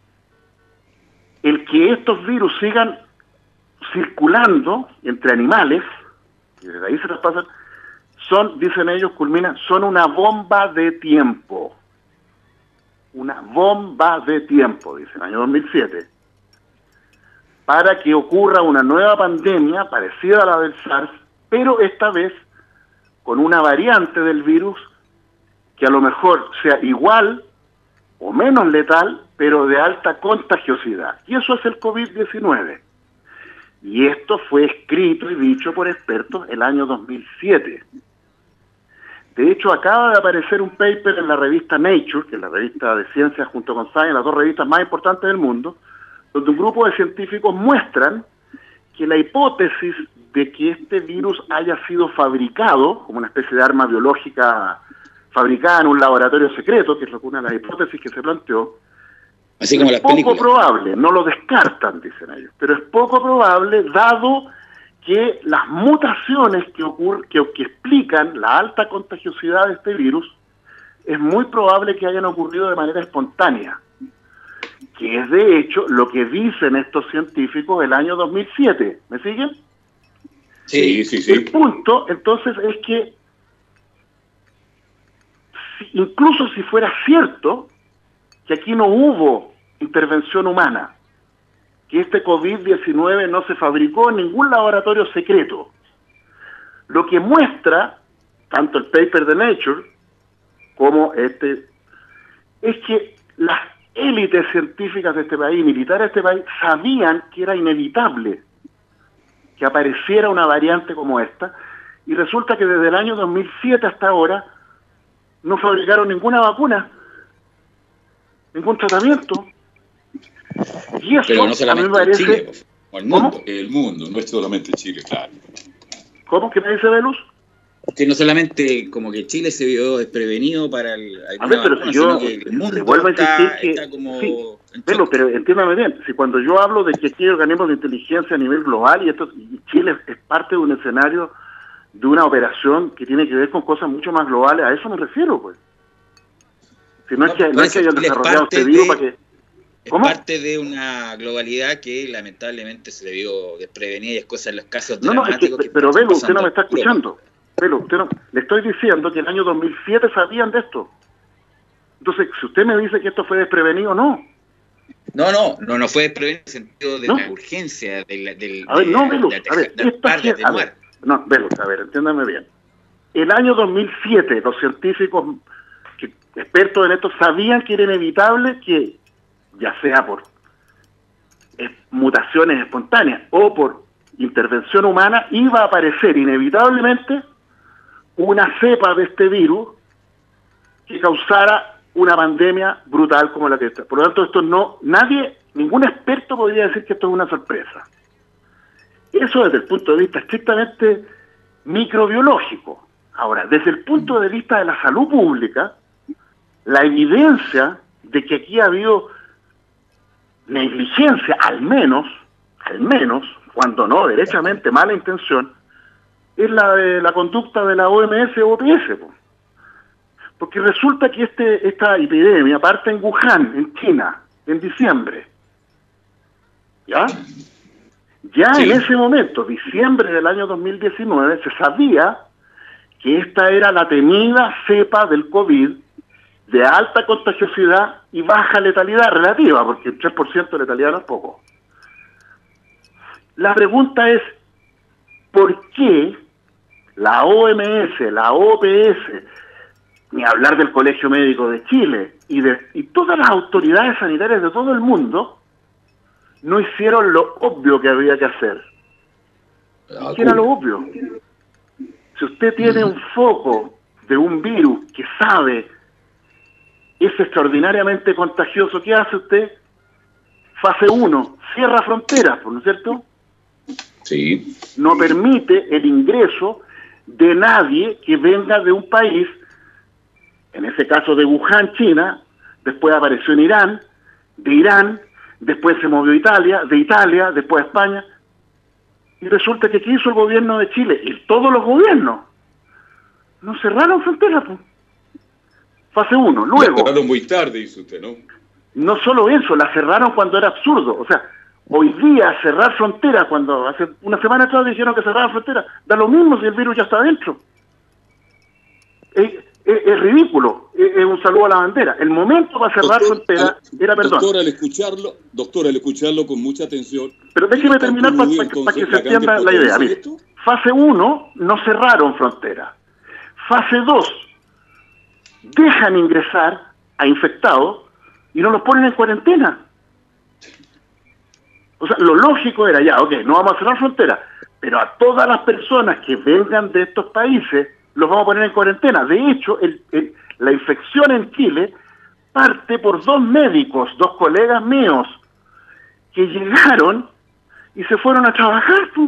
el que estos virus sigan circulando entre animales, y desde ahí se traspasan, son, dicen ellos, culminan, son una bomba de tiempo. Una bomba de tiempo, dicen, año dos mil siete. Para que ocurra una nueva pandemia parecida a la del SARS, pero esta vez con una variante del virus que a lo mejor sea igual o menos letal, pero de alta contagiosidad. Y eso es el COVID diecinueve. Y esto fue escrito y dicho por expertos el año dos mil siete. De hecho, acaba de aparecer un paper en la revista Nature, que es la revista de ciencias junto con Science, las dos revistas más importantes del mundo, donde un grupo de científicos muestran que la hipótesis de que este virus haya sido fabricado como una especie de arma biológica fabricada en un laboratorio secreto, que es una de las hipótesis que se planteó, así como es las poco películas. probable, no lo descartan, dicen ellos, pero es poco probable dado que las mutaciones que ocurren, que, que explican la alta contagiosidad de este virus, es muy probable que hayan ocurrido de manera espontánea, que es de hecho lo que dicen estos científicos el año dos mil siete. ¿Me siguen? Sí, sí, sí. El punto, entonces, es que si, incluso si fuera cierto que aquí no hubo intervención humana, que este COVID diecinueve no se fabricó en ningún laboratorio secreto, lo que muestra tanto el paper de Nature como este, es que las élites científicas de este país, militares de este país, sabían que era inevitable que apareciera una variante como esta, y resulta que desde el año dos mil siete hasta ahora no fabricaron ninguna vacuna, ningún tratamiento. Y eso, pero no solamente a mí me parece, Chile, pues, o el mundo. ¿Cómo? El mundo, no es solamente Chile, claro. ¿Cómo que me dice Velus? Que no solamente como que Chile se vio desprevenido para el, a ver, pero vacuna, si yo sino que el mundo le vuelvo a insistir está, que está como sí, en pero, shock. pero entiéndame bien, si cuando yo hablo de que aquí hay organismos de inteligencia a nivel global y esto y Chile es parte de un escenario de una operación que tiene que ver con cosas mucho más globales, a eso me refiero, pues. Si no, No, es que, no es que hayan Chile es desarrollado parte este virus de- para que... Es ¿Cómo? parte de una globalidad que lamentablemente se le vio desprevenida y es cosa en los casos No, no, es que, dramáticos que, pero están Velo, usted no pasando me está en Europa. escuchando. Velo, usted no, le estoy diciendo que el año dos mil siete sabían de esto. Entonces, si usted me dice que esto fue desprevenido, no. No, no, no, no fue desprevenido en el sentido de ¿No? la urgencia, de la, del, A ver, de, no, de, Velus, de, de, a ver, de esto actuar, de es que- a atenuar. ver, no, Velus, a ver, entiéndame bien. El año dos mil siete, los científicos que, expertos en esto sabían que era inevitable que, ya sea por eh, mutaciones espontáneas o por intervención humana, iba a aparecer inevitablemente una cepa de este virus que causara una pandemia brutal como la que está. Por lo tanto, esto no, nadie, ningún experto podría decir que esto es una sorpresa. Eso desde el punto de vista estrictamente microbiológico. Ahora, desde el punto de vista de la salud pública, la evidencia de que aquí ha habido negligencia, al menos, al menos, cuando no, derechamente mala intención, es la de la conducta de la O M S o O P S. Po. Porque resulta que este esta epidemia parte en Wuhan, en China, en diciembre. ¿Ya? Ya Sí. en ese momento, diciembre del año dos mil diecinueve, se sabía que esta era la temida cepa del COVID de alta contagiosidad y baja letalidad relativa, porque el tres por ciento de letalidad no es poco. La pregunta es, ¿por qué la O M S, la O P S, ni hablar del Colegio Médico de Chile y, de, y todas las autoridades sanitarias de todo el mundo, no hicieron lo obvio que había que hacer? ¿Qué era lo obvio? Si usted tiene un foco de un virus que sabe es extraordinariamente contagioso, ¿qué hace usted? Fase uno, cierra fronteras, ¿no es cierto? Sí. No permite el ingreso de nadie que venga de un país, en ese caso de Wuhan, China, después apareció en Irán, de Irán, después se movió a Italia, de Italia, después a España, y resulta que ¿qué hizo el gobierno de Chile? Y todos los gobiernos no cerraron fronteras, pues. Fase uno, luego... La cerraron muy tarde, dice usted, ¿no? No solo eso, la cerraron cuando era absurdo. O sea, hoy día cerrar fronteras, cuando hace una semana atrás dijeron que cerraban fronteras, da lo mismo si el virus ya está adentro. Es, es, es ridículo, es, es un saludo a la bandera. El momento para cerrar Doctor, fronteras al- era perdón. Doctor, al escucharlo, doctor, al escucharlo con mucha atención... Pero déjeme ¿está terminar para incluido, que se entonces, entienda gran la idea. potencia de Mire, esto? fase uno, no cerraron fronteras. Fase dos, dejan ingresar a infectados y no los ponen en cuarentena. O sea, lo lógico era ya, ok, no vamos a cerrar fronteras, pero a todas las personas que vengan de estos países los vamos a poner en cuarentena. De hecho, el, el, la infección en Chile parte por dos médicos, dos colegas míos, que llegaron y se fueron a trabajar, pues.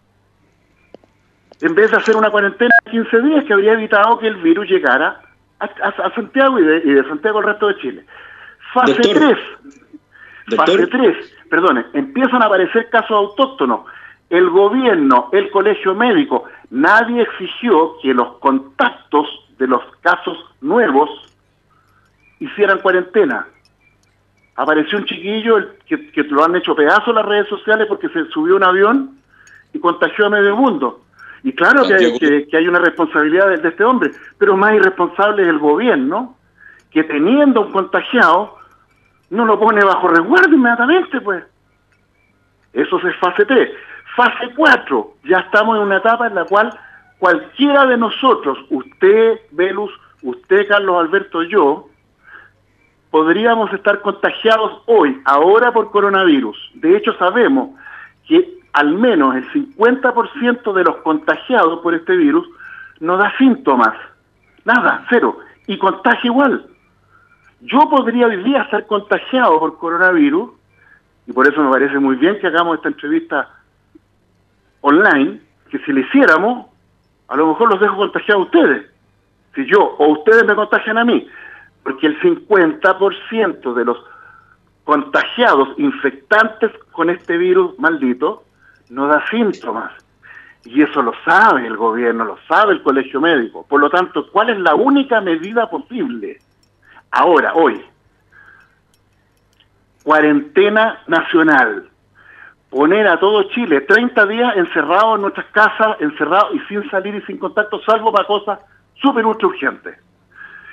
En vez de hacer una cuarentena de quince días que habría evitado que el virus llegara a, a, a Santiago y de, y de Santiago al resto de Chile. Fase Doctor. tres. Fase Doctor. tres. Perdone, empiezan a aparecer casos autóctonos. El gobierno, el colegio médico, nadie exigió que los contactos de los casos nuevos hicieran cuarentena. Apareció un chiquillo el, que, que lo han hecho pedazos en las redes sociales porque se subió a un avión y contagió a medio mundo. Y claro que hay, que, que hay una responsabilidad de, de este hombre, pero más irresponsable es el gobierno, que teniendo un contagiado, no lo pone bajo resguardo inmediatamente, pues. Eso es fase tres. Fase cuatro, ya estamos en una etapa en la cual cualquiera de nosotros, usted, Velus, usted, Carlos Alberto, yo, podríamos estar contagiados hoy, ahora por coronavirus. De hecho, sabemos que al menos el cincuenta por ciento de los contagiados por este virus no da síntomas. Nada, cero. Y contagia igual. Yo podría hoy día estar contagiado por coronavirus, y por eso me parece muy bien que hagamos esta entrevista online, que si le hiciéramos, a lo mejor los dejo contagiados a ustedes. Si yo o ustedes me contagian a mí, porque el cincuenta por ciento de los contagiados infectantes con este virus maldito no da síntomas. Y eso lo sabe el gobierno, lo sabe el colegio médico. Por lo tanto, ¿cuál es la única medida posible? Ahora, hoy, cuarentena nacional. Poner a todo Chile treinta días encerrados en nuestras casas, encerrados y sin salir y sin contacto, salvo para cosas súper ultra urgentes.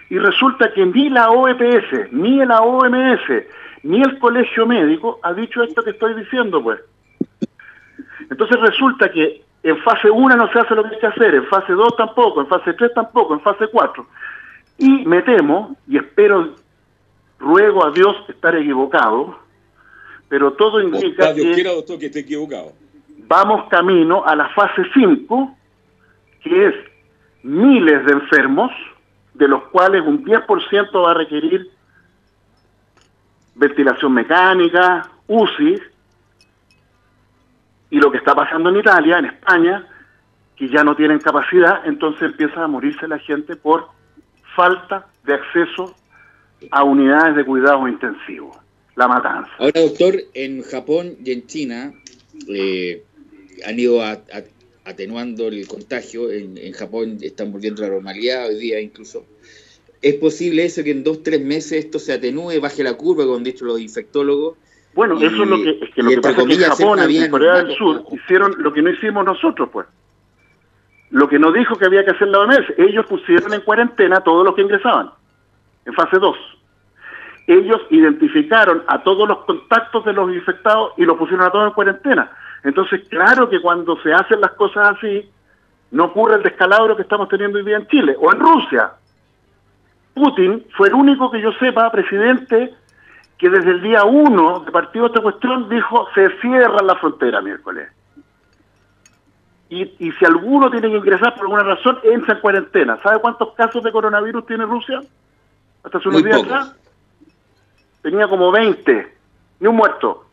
Y resulta que ni la O E P S, ni la O M S, ni el Colegio Médico ha dicho esto que estoy diciendo, pues. Entonces resulta que en fase uno no se hace lo que hay que hacer, en fase dos tampoco, en fase tres tampoco, en fase cuatro. Y me temo, y espero, ruego a Dios estar equivocado, pero todo indica Dios que quiera, doctor, que esté equivocado. Vamos camino a la fase cinco, que es miles de enfermos, de los cuales un diez por ciento va a requerir ventilación mecánica, U C I, y lo que está pasando en Italia, en España, que ya no tienen capacidad, entonces empieza a morirse la gente por falta de acceso a unidades de cuidados intensivos. La matanza. Ahora, doctor, en Japón y en China eh, han ido a, a, atenuando el contagio. En, en Japón están volviendo a la normalidad hoy día incluso. ¿Es posible eso que en dos, tres meses esto se atenúe, baje la curva, como han dicho los infectólogos? Bueno, y, eso es lo que, es que, lo que pasa es que en Japón, en Corea del Sur, hicieron lo que no hicimos nosotros, pues. Lo que nos dijo que había que hacer la O M S. Ellos pusieron en cuarentena a todos los que ingresaban, en fase dos. Ellos identificaron a todos los contactos de los infectados y los pusieron a todos en cuarentena. Entonces, claro que cuando se hacen las cosas así, no ocurre el descalabro que estamos teniendo hoy día en Chile o en Rusia. Putin fue el único que yo sepa, presidente, que desde el día uno de partido esta cuestión dijo se cierra la frontera miércoles. Y, y si alguno tiene que ingresar por alguna razón, entra en cuarentena. ¿Sabe cuántos casos de coronavirus tiene Rusia? Hasta hace unos días atrás tenía como veinte, ni un muerto.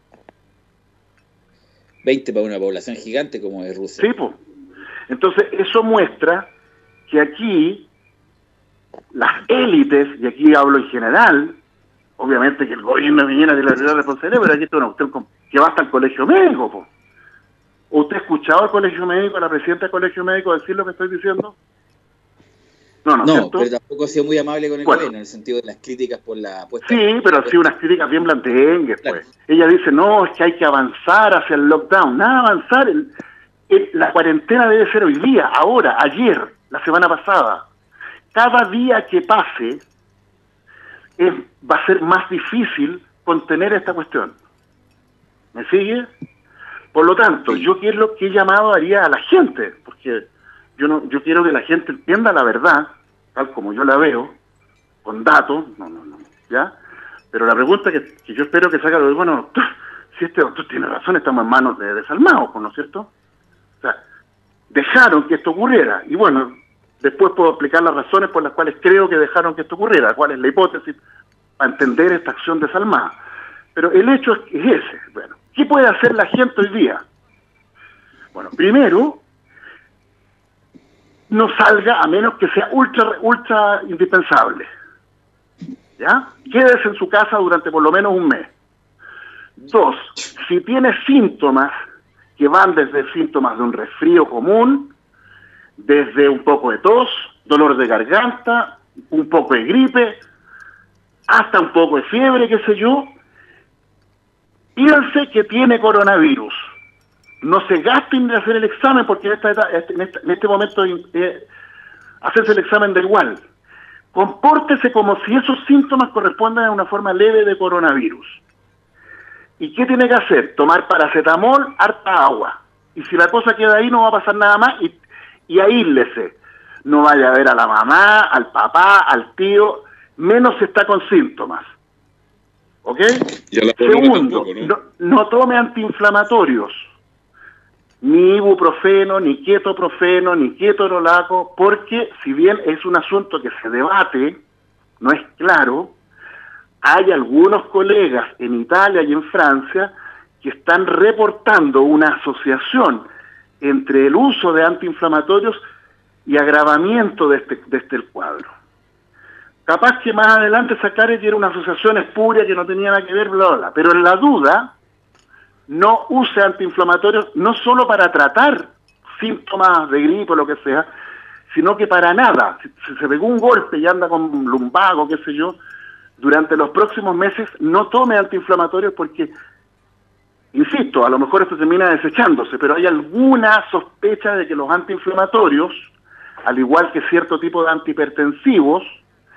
veinte para una población gigante como es Rusia. Sí, pues. Entonces eso muestra que aquí las élites, y aquí hablo en general, obviamente que el gobierno viniera de la responsabilidad, pero aquí está una cuestión que va hasta el colegio médico, po. ¿Usted ha escuchado al colegio médico, a la presidenta del colegio médico decir lo que estoy diciendo? No, no, no pero tampoco ha sido muy amable con el bueno, gobierno, en el sentido de las críticas por la puesta. Sí, pero ha sido unas críticas bien blandengues, claro. Pues. Ella dice, no, es que hay que avanzar hacia el lockdown. Nada, avanzar. El, el, la cuarentena debe ser hoy día, ahora, ayer, la semana pasada. Cada día que pase es, va a ser más difícil contener esta cuestión. ¿Me sigue? Por lo tanto, yo quiero que llamado haría a la gente, porque yo no, yo quiero que la gente entienda la verdad, tal como yo la veo, con datos, no, no, no, ¿ya? Pero la pregunta que, que yo espero que salga, bueno, doctor, si este doctor tiene razón, estamos en manos de desalmados, ¿no es cierto? O sea, dejaron que esto ocurriera, y bueno, después puedo explicar las razones por las cuales creo que dejaron que esto ocurriera, cuál es la hipótesis para entender esta acción desalmada. Pero el hecho es, es ese. Bueno, ¿qué puede hacer la gente hoy día? Bueno, primero, no salga a menos que sea ultra, ultra indispensable. ¿Ya? Quédese en su casa durante por lo menos un mes. Dos, si tiene síntomas que van desde síntomas de un resfrío común, desde un poco de tos, dolor de garganta, un poco de gripe, hasta un poco de fiebre, qué sé yo, piense que tiene coronavirus. No se gasten de hacer el examen porque en, esta, en, este, en este momento eh, hacerse el examen da igual. Compórtese como si esos síntomas correspondan a una forma leve de coronavirus. ¿Y qué tiene que hacer? Tomar paracetamol, harta agua. Y si la cosa queda ahí no va a pasar nada más y, y aíslese. No vaya a ver a la mamá, al papá, al tío, menos si está con síntomas. ¿Ok? Segundo, tampoco, ¿no? No, no tome antiinflamatorios. Ni ibuprofeno, ni ketoprofeno, ni ketorolaco, porque si bien es un asunto que se debate, no es claro, hay algunos colegas en Italia y en Francia que están reportando una asociación entre el uso de antiinflamatorios y agravamiento de este, de este cuadro. Capaz que más adelante sacar que era una asociación espuria que no tenía nada que ver, bla, bla, bla. Pero en la duda, no use antiinflamatorios no solo para tratar síntomas de gripe o lo que sea, sino que para nada. Si, si se pegó un golpe y anda con lumbago, qué sé yo, durante los próximos meses no tome antiinflamatorios porque, insisto, a lo mejor esto termina desechándose, pero hay alguna sospecha de que los antiinflamatorios, al igual que cierto tipo de antihipertensivos,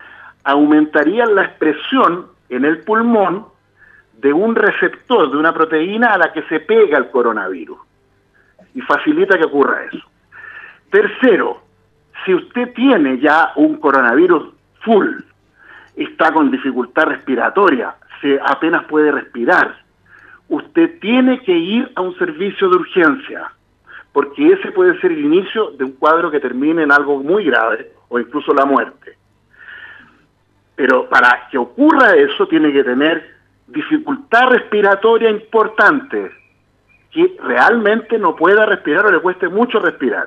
aumentarían la expresión en el pulmón de un receptor, de una proteína a la que se pega el coronavirus, y facilita que ocurra eso. Tercero, si usted tiene ya un coronavirus full, está con dificultad respiratoria, se apenas puede respirar, usted tiene que ir a un servicio de urgencia, porque ese puede ser el inicio de un cuadro que termine en algo muy grave o incluso la muerte. Pero para que ocurra eso tiene que tener dificultad respiratoria importante, que realmente no pueda respirar o le cueste mucho respirar.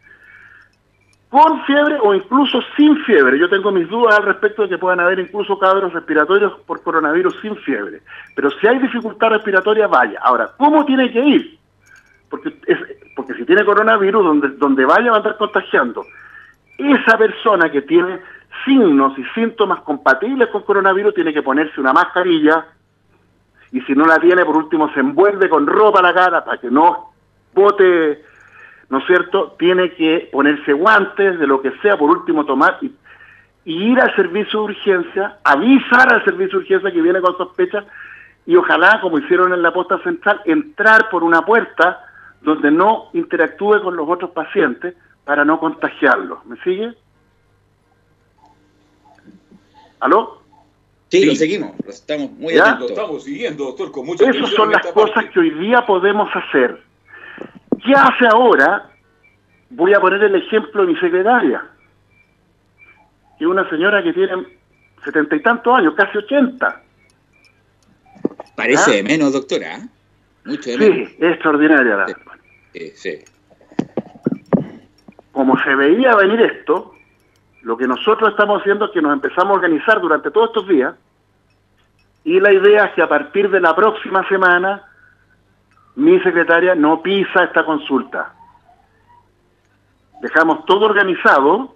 Con fiebre o incluso sin fiebre. Yo tengo mis dudas al respecto de que puedan haber incluso cuadros respiratorios por coronavirus sin fiebre. Pero si hay dificultad respiratoria, vaya. Ahora, ¿cómo tiene que ir? Porque, es, porque si tiene coronavirus, donde, donde vaya va a estar contagiando. Esa persona que tiene signos y síntomas compatibles con coronavirus tiene que ponerse una mascarilla, y si no la tiene, por último, se envuelve con ropa la cara para que no bote, ¿no es cierto? Tiene que ponerse guantes, de lo que sea, por último tomar y, y ir al servicio de urgencia, avisar al servicio de urgencia que viene con sospecha, y ojalá, como hicieron en la posta central, entrar por una puerta donde no interactúe con los otros pacientes para no contagiarlos. ¿Me sigue? ¿Aló? Sí, sí, lo seguimos, lo estamos muy ¿Ya? atentos. Lo estamos siguiendo, doctor, con mucha atención. Esas son en las esta cosas parte. que hoy día podemos hacer. ¿Qué hace ahora? Voy a poner el ejemplo de mi secretaria, que es una señora que tiene setenta y tantos años, casi ochenta. Parece ¿Ah? de menos, doctora, ¿eh? Mucho de menos. Sí, es extraordinaria la... Sí, sí. Como se veía venir esto, lo que nosotros estamos haciendo es que nos empezamos a organizar durante todos estos días, y la idea es que a partir de la próxima semana mi secretaria no pisa esta consulta. Dejamos todo organizado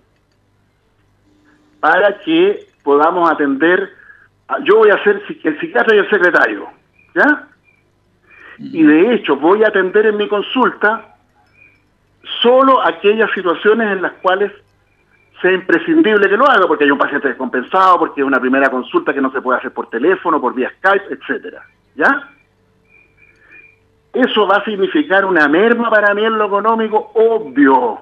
para que podamos atender. Yo voy a ser el psiquiatra y el secretario, ¿ya? Y de hecho voy a atender en mi consulta solo aquellas situaciones en las cuales sea imprescindible que lo haga, porque hay un paciente descompensado, porque es una primera consulta que no se puede hacer por teléfono, por vía Skype, etcétera, ¿ya? Eso va a significar una merma para mí en lo económico, obvio.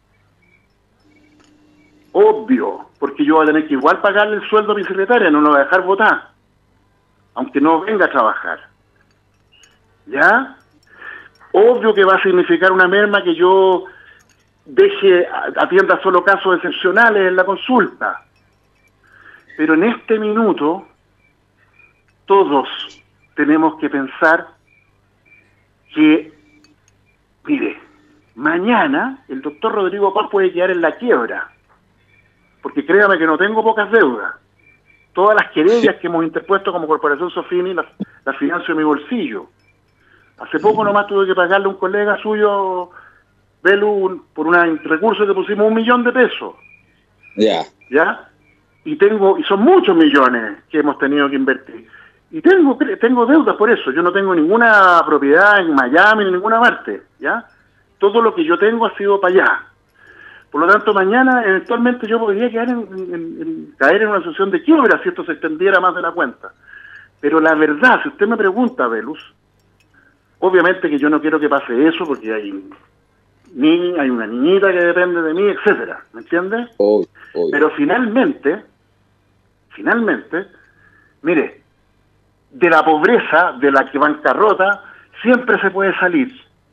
Obvio, porque yo voy a tener que igual pagarle el sueldo a mi secretaria, no lo voy a dejar votar, aunque no venga a trabajar. ¿Ya? Obvio que va a significar una merma que yo deje, atienda solo casos excepcionales en la consulta. Pero en este minuto, todos tenemos que pensar que, mire, mañana el doctor Rodrigo Paz puede quedar en la quiebra, porque créame que no tengo pocas deudas. Todas las querellas que hemos interpuesto como Corporación Sofini las, las financio de mi bolsillo. Hace poco nomás tuve que pagarle a un colega suyo, Belu, un, por un recurso que pusimos un millón de pesos. Ya. ¿Ya? Y tengo, y son muchos millones que hemos tenido que invertir. Y tengo tengo deudas por eso. Yo no tengo ninguna propiedad en Miami ni en ninguna parte, ¿ya? Todo lo que yo tengo ha sido para allá. Por lo tanto, mañana eventualmente yo podría caer en, en, en, caer en una situación de quiebra si esto se extendiera más de la cuenta. Pero la verdad, si usted me pregunta, Velus, obviamente que yo no quiero que pase eso porque hay ni hay una niñita que depende de mí, etcétera, ¿me entiende? Oh, oh. Pero finalmente, finalmente, mire, de la pobreza, de la que bancarrota, siempre se puede salir.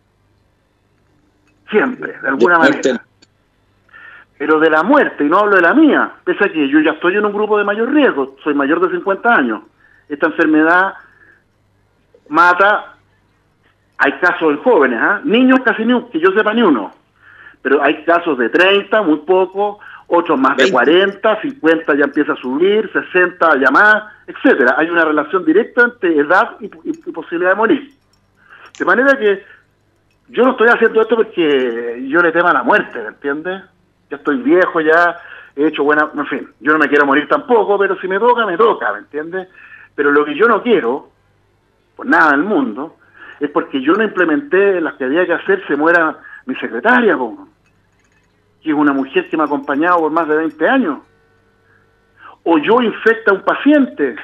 Siempre, de alguna manera. Pero de la muerte, y no hablo de la mía, pese a que yo ya estoy en un grupo de mayor riesgo, soy mayor de cincuenta años. Esta enfermedad mata, hay casos en jóvenes, ¿eh? Niños casi ni, que yo sepa ni uno, pero hay casos de treinta, muy poco, otros más de cuarenta, cincuenta ya empieza a subir, sesenta ya más, etcétera. Hay una relación directa entre edad y, y, y posibilidad de morir. De manera que yo no estoy haciendo esto porque yo le tema a la muerte, ¿me entiendes? Ya estoy viejo, ya he hecho buena... En fin, yo no me quiero morir tampoco, pero si me toca, me toca, ¿me entiendes? Pero lo que yo no quiero, por nada del mundo, es porque yo no implementé las que había que hacer, se muera mi secretaria, po, que es una mujer que me ha acompañado por más de veinte años. o yo infecta a un paciente.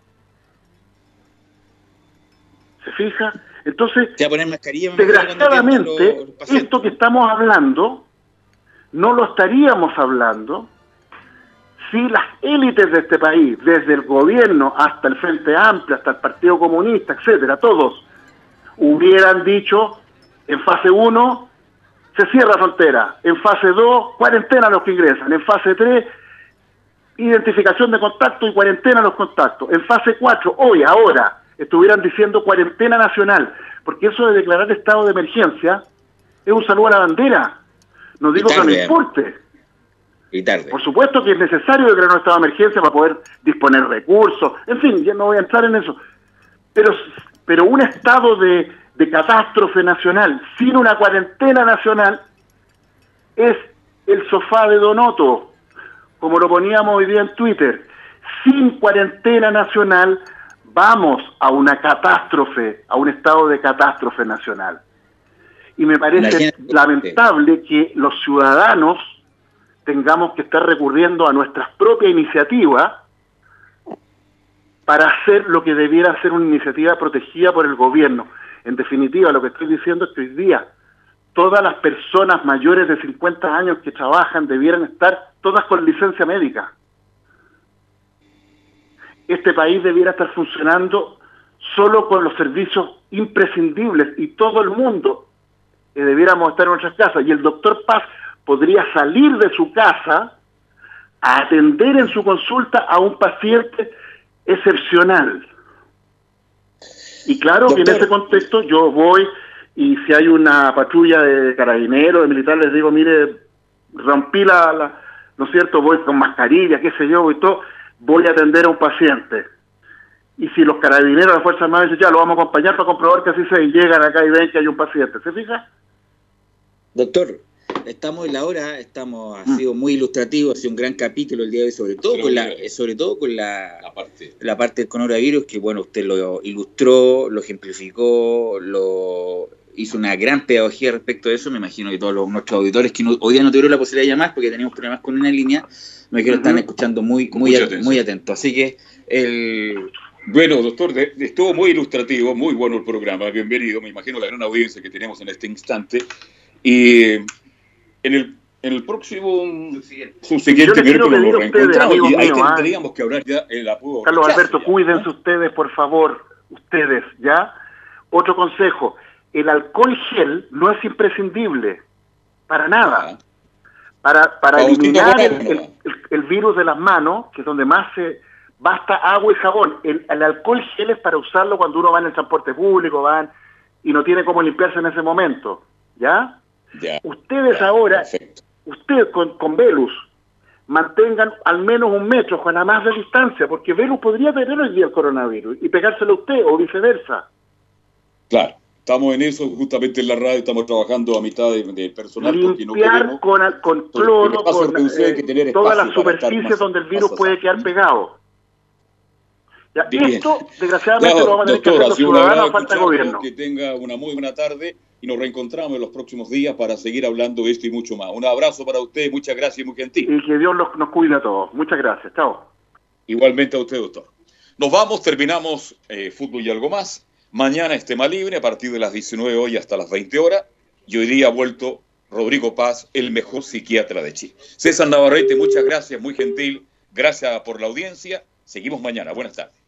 ¿Se fija? Entonces, poner mascarilla, desgraciadamente, los, los esto que estamos hablando, no lo estaríamos hablando si las élites de este país, desde el gobierno hasta el Frente Amplio, hasta el Partido Comunista, etcétera, todos, hubieran dicho, en fase uno, se cierra la frontera, en fase dos, cuarentena a los que ingresan, en fase tres, identificación de contactos y cuarentena a los contactos, en fase cuatro, hoy, ahora, estuvieran diciendo cuarentena nacional, porque eso de declarar estado de emergencia es un saludo a la bandera. No digo que no importe. Y tarde. Por supuesto que es necesario declarar un estado de emergencia para poder disponer recursos, en fin, ya no voy a entrar en eso. Pero, pero un estado de, de catástrofe nacional sin una cuarentena nacional es el sofá de Donoto, como lo poníamos hoy día en Twitter. Sin cuarentena nacional vamos a una catástrofe, a un estado de catástrofe nacional. Y me parece lamentable que los ciudadanos tengamos que estar recurriendo a nuestras propias iniciativas para hacer lo que debiera ser una iniciativa protegida por el gobierno. En definitiva, lo que estoy diciendo es que hoy día todas las personas mayores de cincuenta años que trabajan debieran estar todas con licencia médica. Este país debiera estar funcionando solo con los servicios imprescindibles y todo el mundo eh, debiéramos estar en nuestras casas. Y el doctor Paz podría salir de su casa a atender en su consulta a un paciente excepcional. Y claro doctor, que en ese contexto yo voy y si hay una patrulla de carabineros, de militares, les digo, mire, rompí la, la, ¿no es cierto? Voy con mascarilla, qué sé yo, y todo, voy a atender a un paciente. Y si los carabineros de la Fuerza Armada dicen, ya, lo vamos a acompañar para comprobar que así se y llegan acá y ven que hay un paciente. ¿Se fija? Doctor, estamos en la hora, estamos, ha sido muy ilustrativo, ha sido un gran capítulo el día de hoy, sobre todo con la, sobre todo con la, la, parte. la parte del coronavirus, que bueno, usted lo ilustró, lo ejemplificó, lo hizo una gran pedagogía respecto de eso. Me imagino que todos los, nuestros auditores que no, hoy día no tuvieron la posibilidad de llamar porque teníamos problemas con una línea, me imagino que están escuchando muy, muy, at, muy atentos. Así que el... Bueno, doctor, de, de, estuvo muy ilustrativo, muy bueno el programa, bienvenido, me imagino la gran audiencia que tenemos en este instante. Y en el, en el próximo subsiguiente miércoles lo reencontramos y ahí mío, tendríamos ¿eh? que hablar ya el apodo. Carlos Alberto, ya, cuídense ¿no? ustedes, por favor, ustedes, ¿ya? Otro consejo, el alcohol gel no es imprescindible, para nada. Para, para eliminar el, el, el, el virus de las manos, que es donde más se... basta agua y jabón. El, el alcohol gel es para usarlo cuando uno va en el transporte público, van y no tiene cómo limpiarse en ese momento, ¿ya? Ya, ustedes ya, ahora, perfecto. ustedes con, con Velus, mantengan al menos un metro, ojalá más de distancia, porque Velus podría tener hoy día el coronavirus y pegárselo a usted o viceversa. Claro, estamos en eso, justamente en la radio estamos trabajando a mitad de, de personal. Limpiar porque no queremos, con, con cloro, con eh, todas las superficies donde el virus puede quedar pegado. Ya, esto, desgraciadamente, ya, lo van a tener doctor, que hacer los ciudadanos a falta de gobierno. Que tenga una muy buena tarde y nos reencontramos en los próximos días para seguir hablando de esto y mucho más. Un abrazo para usted, muchas gracias y muy gentil. Y que Dios nos, nos cuide a todos. Muchas gracias, chao. Igualmente a usted, doctor. Nos vamos, terminamos eh, Fútbol y Algo Más. Mañana es tema libre a partir de las diecinueve hoy hasta las veinte horas. Y hoy día ha vuelto Rodrigo Paz, el mejor psiquiatra de Chile. César Navarrete, muchas gracias, muy gentil. Gracias por la audiencia. Seguimos mañana. Buenas tardes.